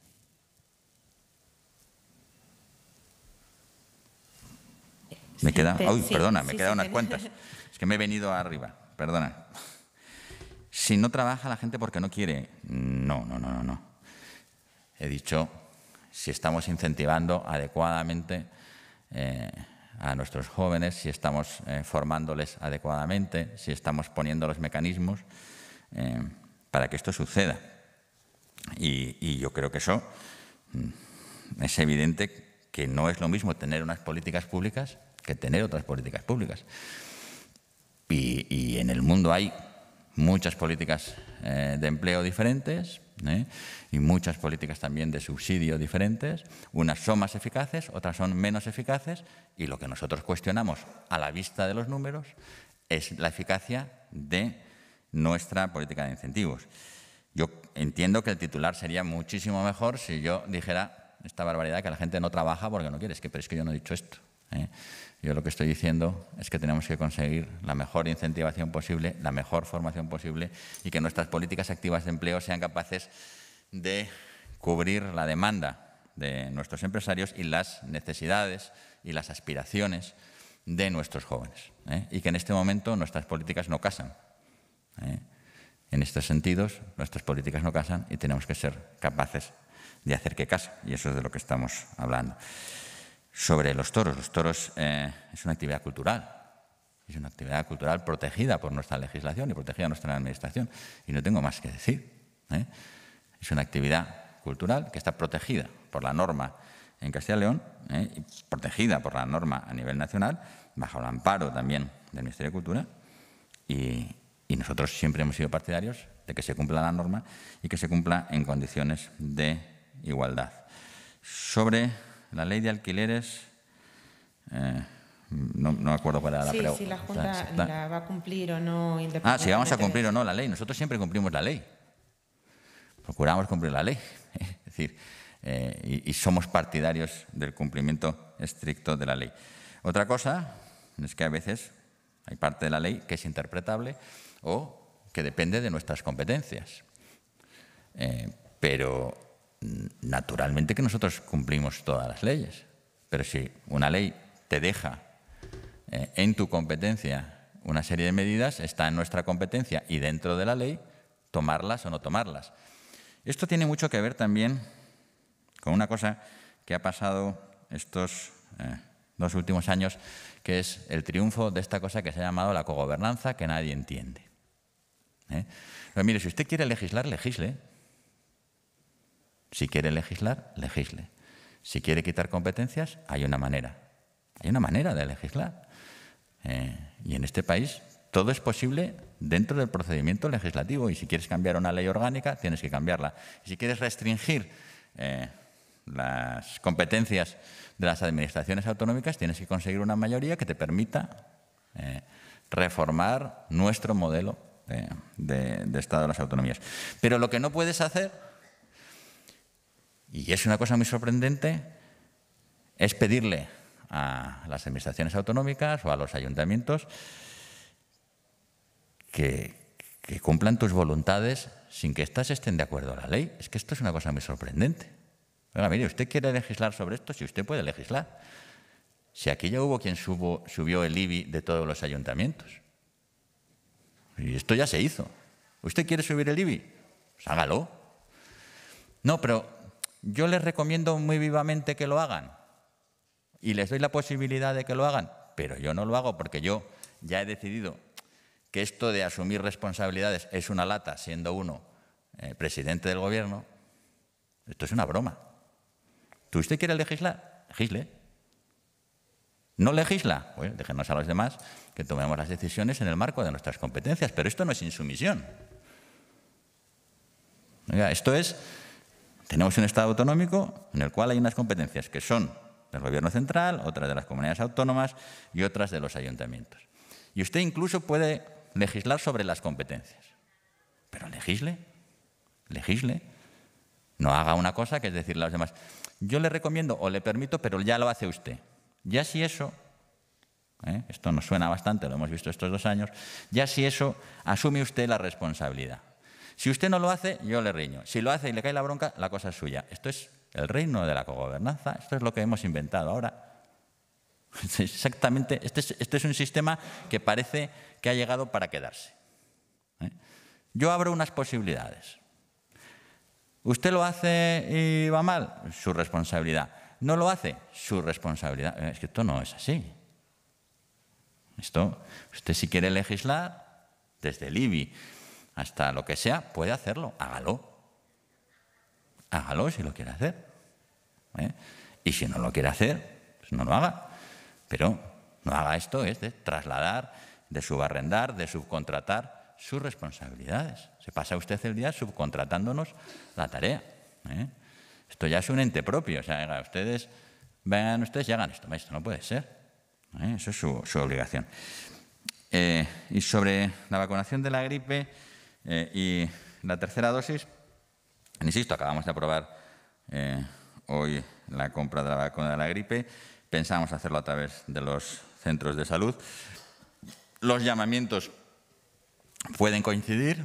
Me queda, me quedan unas cuantas. Es que me he venido arriba, perdona. Si no trabaja la gente porque no quiere, no. He dicho, si estamos incentivando adecuadamente a nuestros jóvenes, si estamos formándoles adecuadamente, si estamos poniendo los mecanismos para que esto suceda. Y yo creo que eso es evidente que no es lo mismo tener unas políticas públicas que tener otras políticas públicas. Y en el mundo hay muchas políticas de empleo diferentes y muchas políticas también de subsidio diferentes. Unas son más eficaces, otras son menos eficaces, y lo que nosotros cuestionamos a la vista de los números es la eficacia de nuestra política de incentivos. Yo entiendo que el titular sería muchísimo mejor si yo dijera esta barbaridad, que la gente no trabaja porque no quiere. Pero es que yo no he dicho esto. Yo lo que estoy diciendo es que tenemos que conseguir la mejor incentivación posible, la mejor formación posible, y que nuestras políticas activas de empleo sean capaces de cubrir la demanda de nuestros empresarios y las necesidades y las aspiraciones de nuestros jóvenes. Y que en este momento nuestras políticas no casan. En estos sentidos, nuestras políticas no casan y tenemos que ser capaces de hacer que casen. Y eso es de lo que estamos hablando. Sobre los toros es una actividad cultural. Es una actividad cultural protegida por nuestra legislación y protegida por nuestra administración. Y no tengo más que decir. Es una actividad cultural que está protegida por la norma en Castilla y León y protegida por la norma a nivel nacional, bajo el amparo también del Ministerio de Cultura. Y nosotros siempre hemos sido partidarios de que se cumpla la norma y que se cumpla en condiciones de igualdad. Sobre la ley de alquileres, no me acuerdo cuál era la pregunta. Si la Junta la va a cumplir o no. Si vamos a cumplir o no la ley. Nosotros siempre cumplimos la ley. Procuramos cumplir la ley. Es decir, y somos partidarios del cumplimiento estricto de la ley. Otra cosa es que a veces hay parte de la ley que es interpretable o que depende de nuestras competencias. Pero naturalmente que nosotros cumplimos todas las leyes. Pero si una ley te deja en tu competencia una serie de medidas, está en nuestra competencia y dentro de la ley tomarlas o no tomarlas. Esto tiene mucho que ver también con una cosa que ha pasado estos 2 últimos años, que es el triunfo de esta cosa que se ha llamado la cogobernanza, que nadie entiende. Pero mire, si usted quiere legislar, legisle. Si quiere legislar, legisle. Si quiere quitar competencias, hay una manera. Hay una manera de legislar. Y en este país todo es posible dentro del procedimiento legislativo. Y si quieres cambiar una ley orgánica, tienes que cambiarla. Y si quieres restringir las competencias de las administraciones autonómicas, tienes que conseguir una mayoría que te permita reformar nuestro modelo de Estado de las autonomías. Pero lo que no puedes hacer, y es una cosa muy sorprendente, es pedirle a las administraciones autonómicas o a los ayuntamientos que cumplan tus voluntades sin que éstas estén de acuerdo a la ley. Es que esto es una cosa muy sorprendente. Oiga, mire, usted quiere legislar sobre esto, si usted puede legislar. Si aquí ya hubo quien subió el IBI de todos los ayuntamientos. Y esto ya se hizo. ¿Usted quiere subir el IBI? Pues hágalo. No, pero yo les recomiendo muy vivamente que lo hagan. Y les doy la posibilidad de que lo hagan. Pero yo no lo hago porque yo ya he decidido que esto de asumir responsabilidades es una lata, siendo uno presidente del gobierno. Esto es una broma. ¿Usted quiere legislar? Legisle. ¿No legisla? Pues déjenos a los demás que tomemos las decisiones en el marco de nuestras competencias. Pero esto no es insumisión. Oiga, esto es, tenemos un Estado autonómico en el cual hay unas competencias que son del Gobierno central, otras de las comunidades autónomas y otras de los ayuntamientos. Y usted incluso puede legislar sobre las competencias. Pero legisle. Legisle. No haga una cosa que es decirle a los demás, yo le recomiendo o le permito, pero ya lo hace usted. Ya si eso, esto nos suena bastante, lo hemos visto estos 2 años, ya si eso, asume usted la responsabilidad. Si usted no lo hace, yo le riño. Si lo hace y le cae la bronca, la cosa es suya. Esto es el reino de la cogobernanza, esto es lo que hemos inventado ahora. Exactamente, este es un sistema que parece que ha llegado para quedarse. Yo abro unas posibilidades. ¿Usted lo hace y va mal? Su responsabilidad. ¿No lo hace? Su responsabilidad. Es que esto no es así. Esto, usted si quiere legislar, desde el IBI hasta lo que sea, puede hacerlo. Hágalo. Hágalo si lo quiere hacer. Y si no lo quiere hacer, pues no lo haga. Pero no haga esto, es de trasladar, de subarrendar, de subcontratar sus responsabilidades. Se pasa usted el día subcontratándonos la tarea. Esto ya es un ente propio. O sea, ustedes vengan ustedes y hagan esto. Esto no puede ser. Eso es su obligación. Y sobre la vacunación de la gripe y la tercera dosis, insisto, acabamos de aprobar hoy la compra de la vacuna de la gripe. Pensamos hacerlo a través de los centros de salud. Los llamamientos pueden coincidir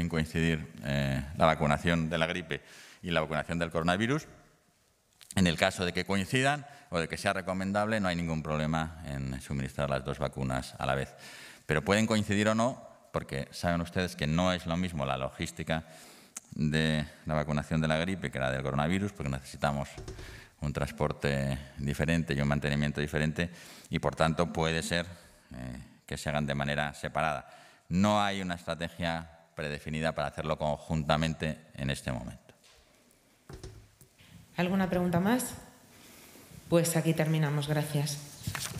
la vacunación de la gripe y la vacunación del coronavirus. En el caso de que coincidan o de que sea recomendable, no hay ningún problema en suministrar las 2 vacunas a la vez. Pero pueden coincidir o no, porque saben ustedes que no es lo mismo la logística de la vacunación de la gripe que la del coronavirus, porque necesitamos un transporte diferente y un mantenimiento diferente y, por tanto, puede ser que se hagan de manera separada. No hay una estrategia predefinida para hacerlo conjuntamente en este momento. ¿Alguna pregunta más? Pues aquí terminamos. Gracias.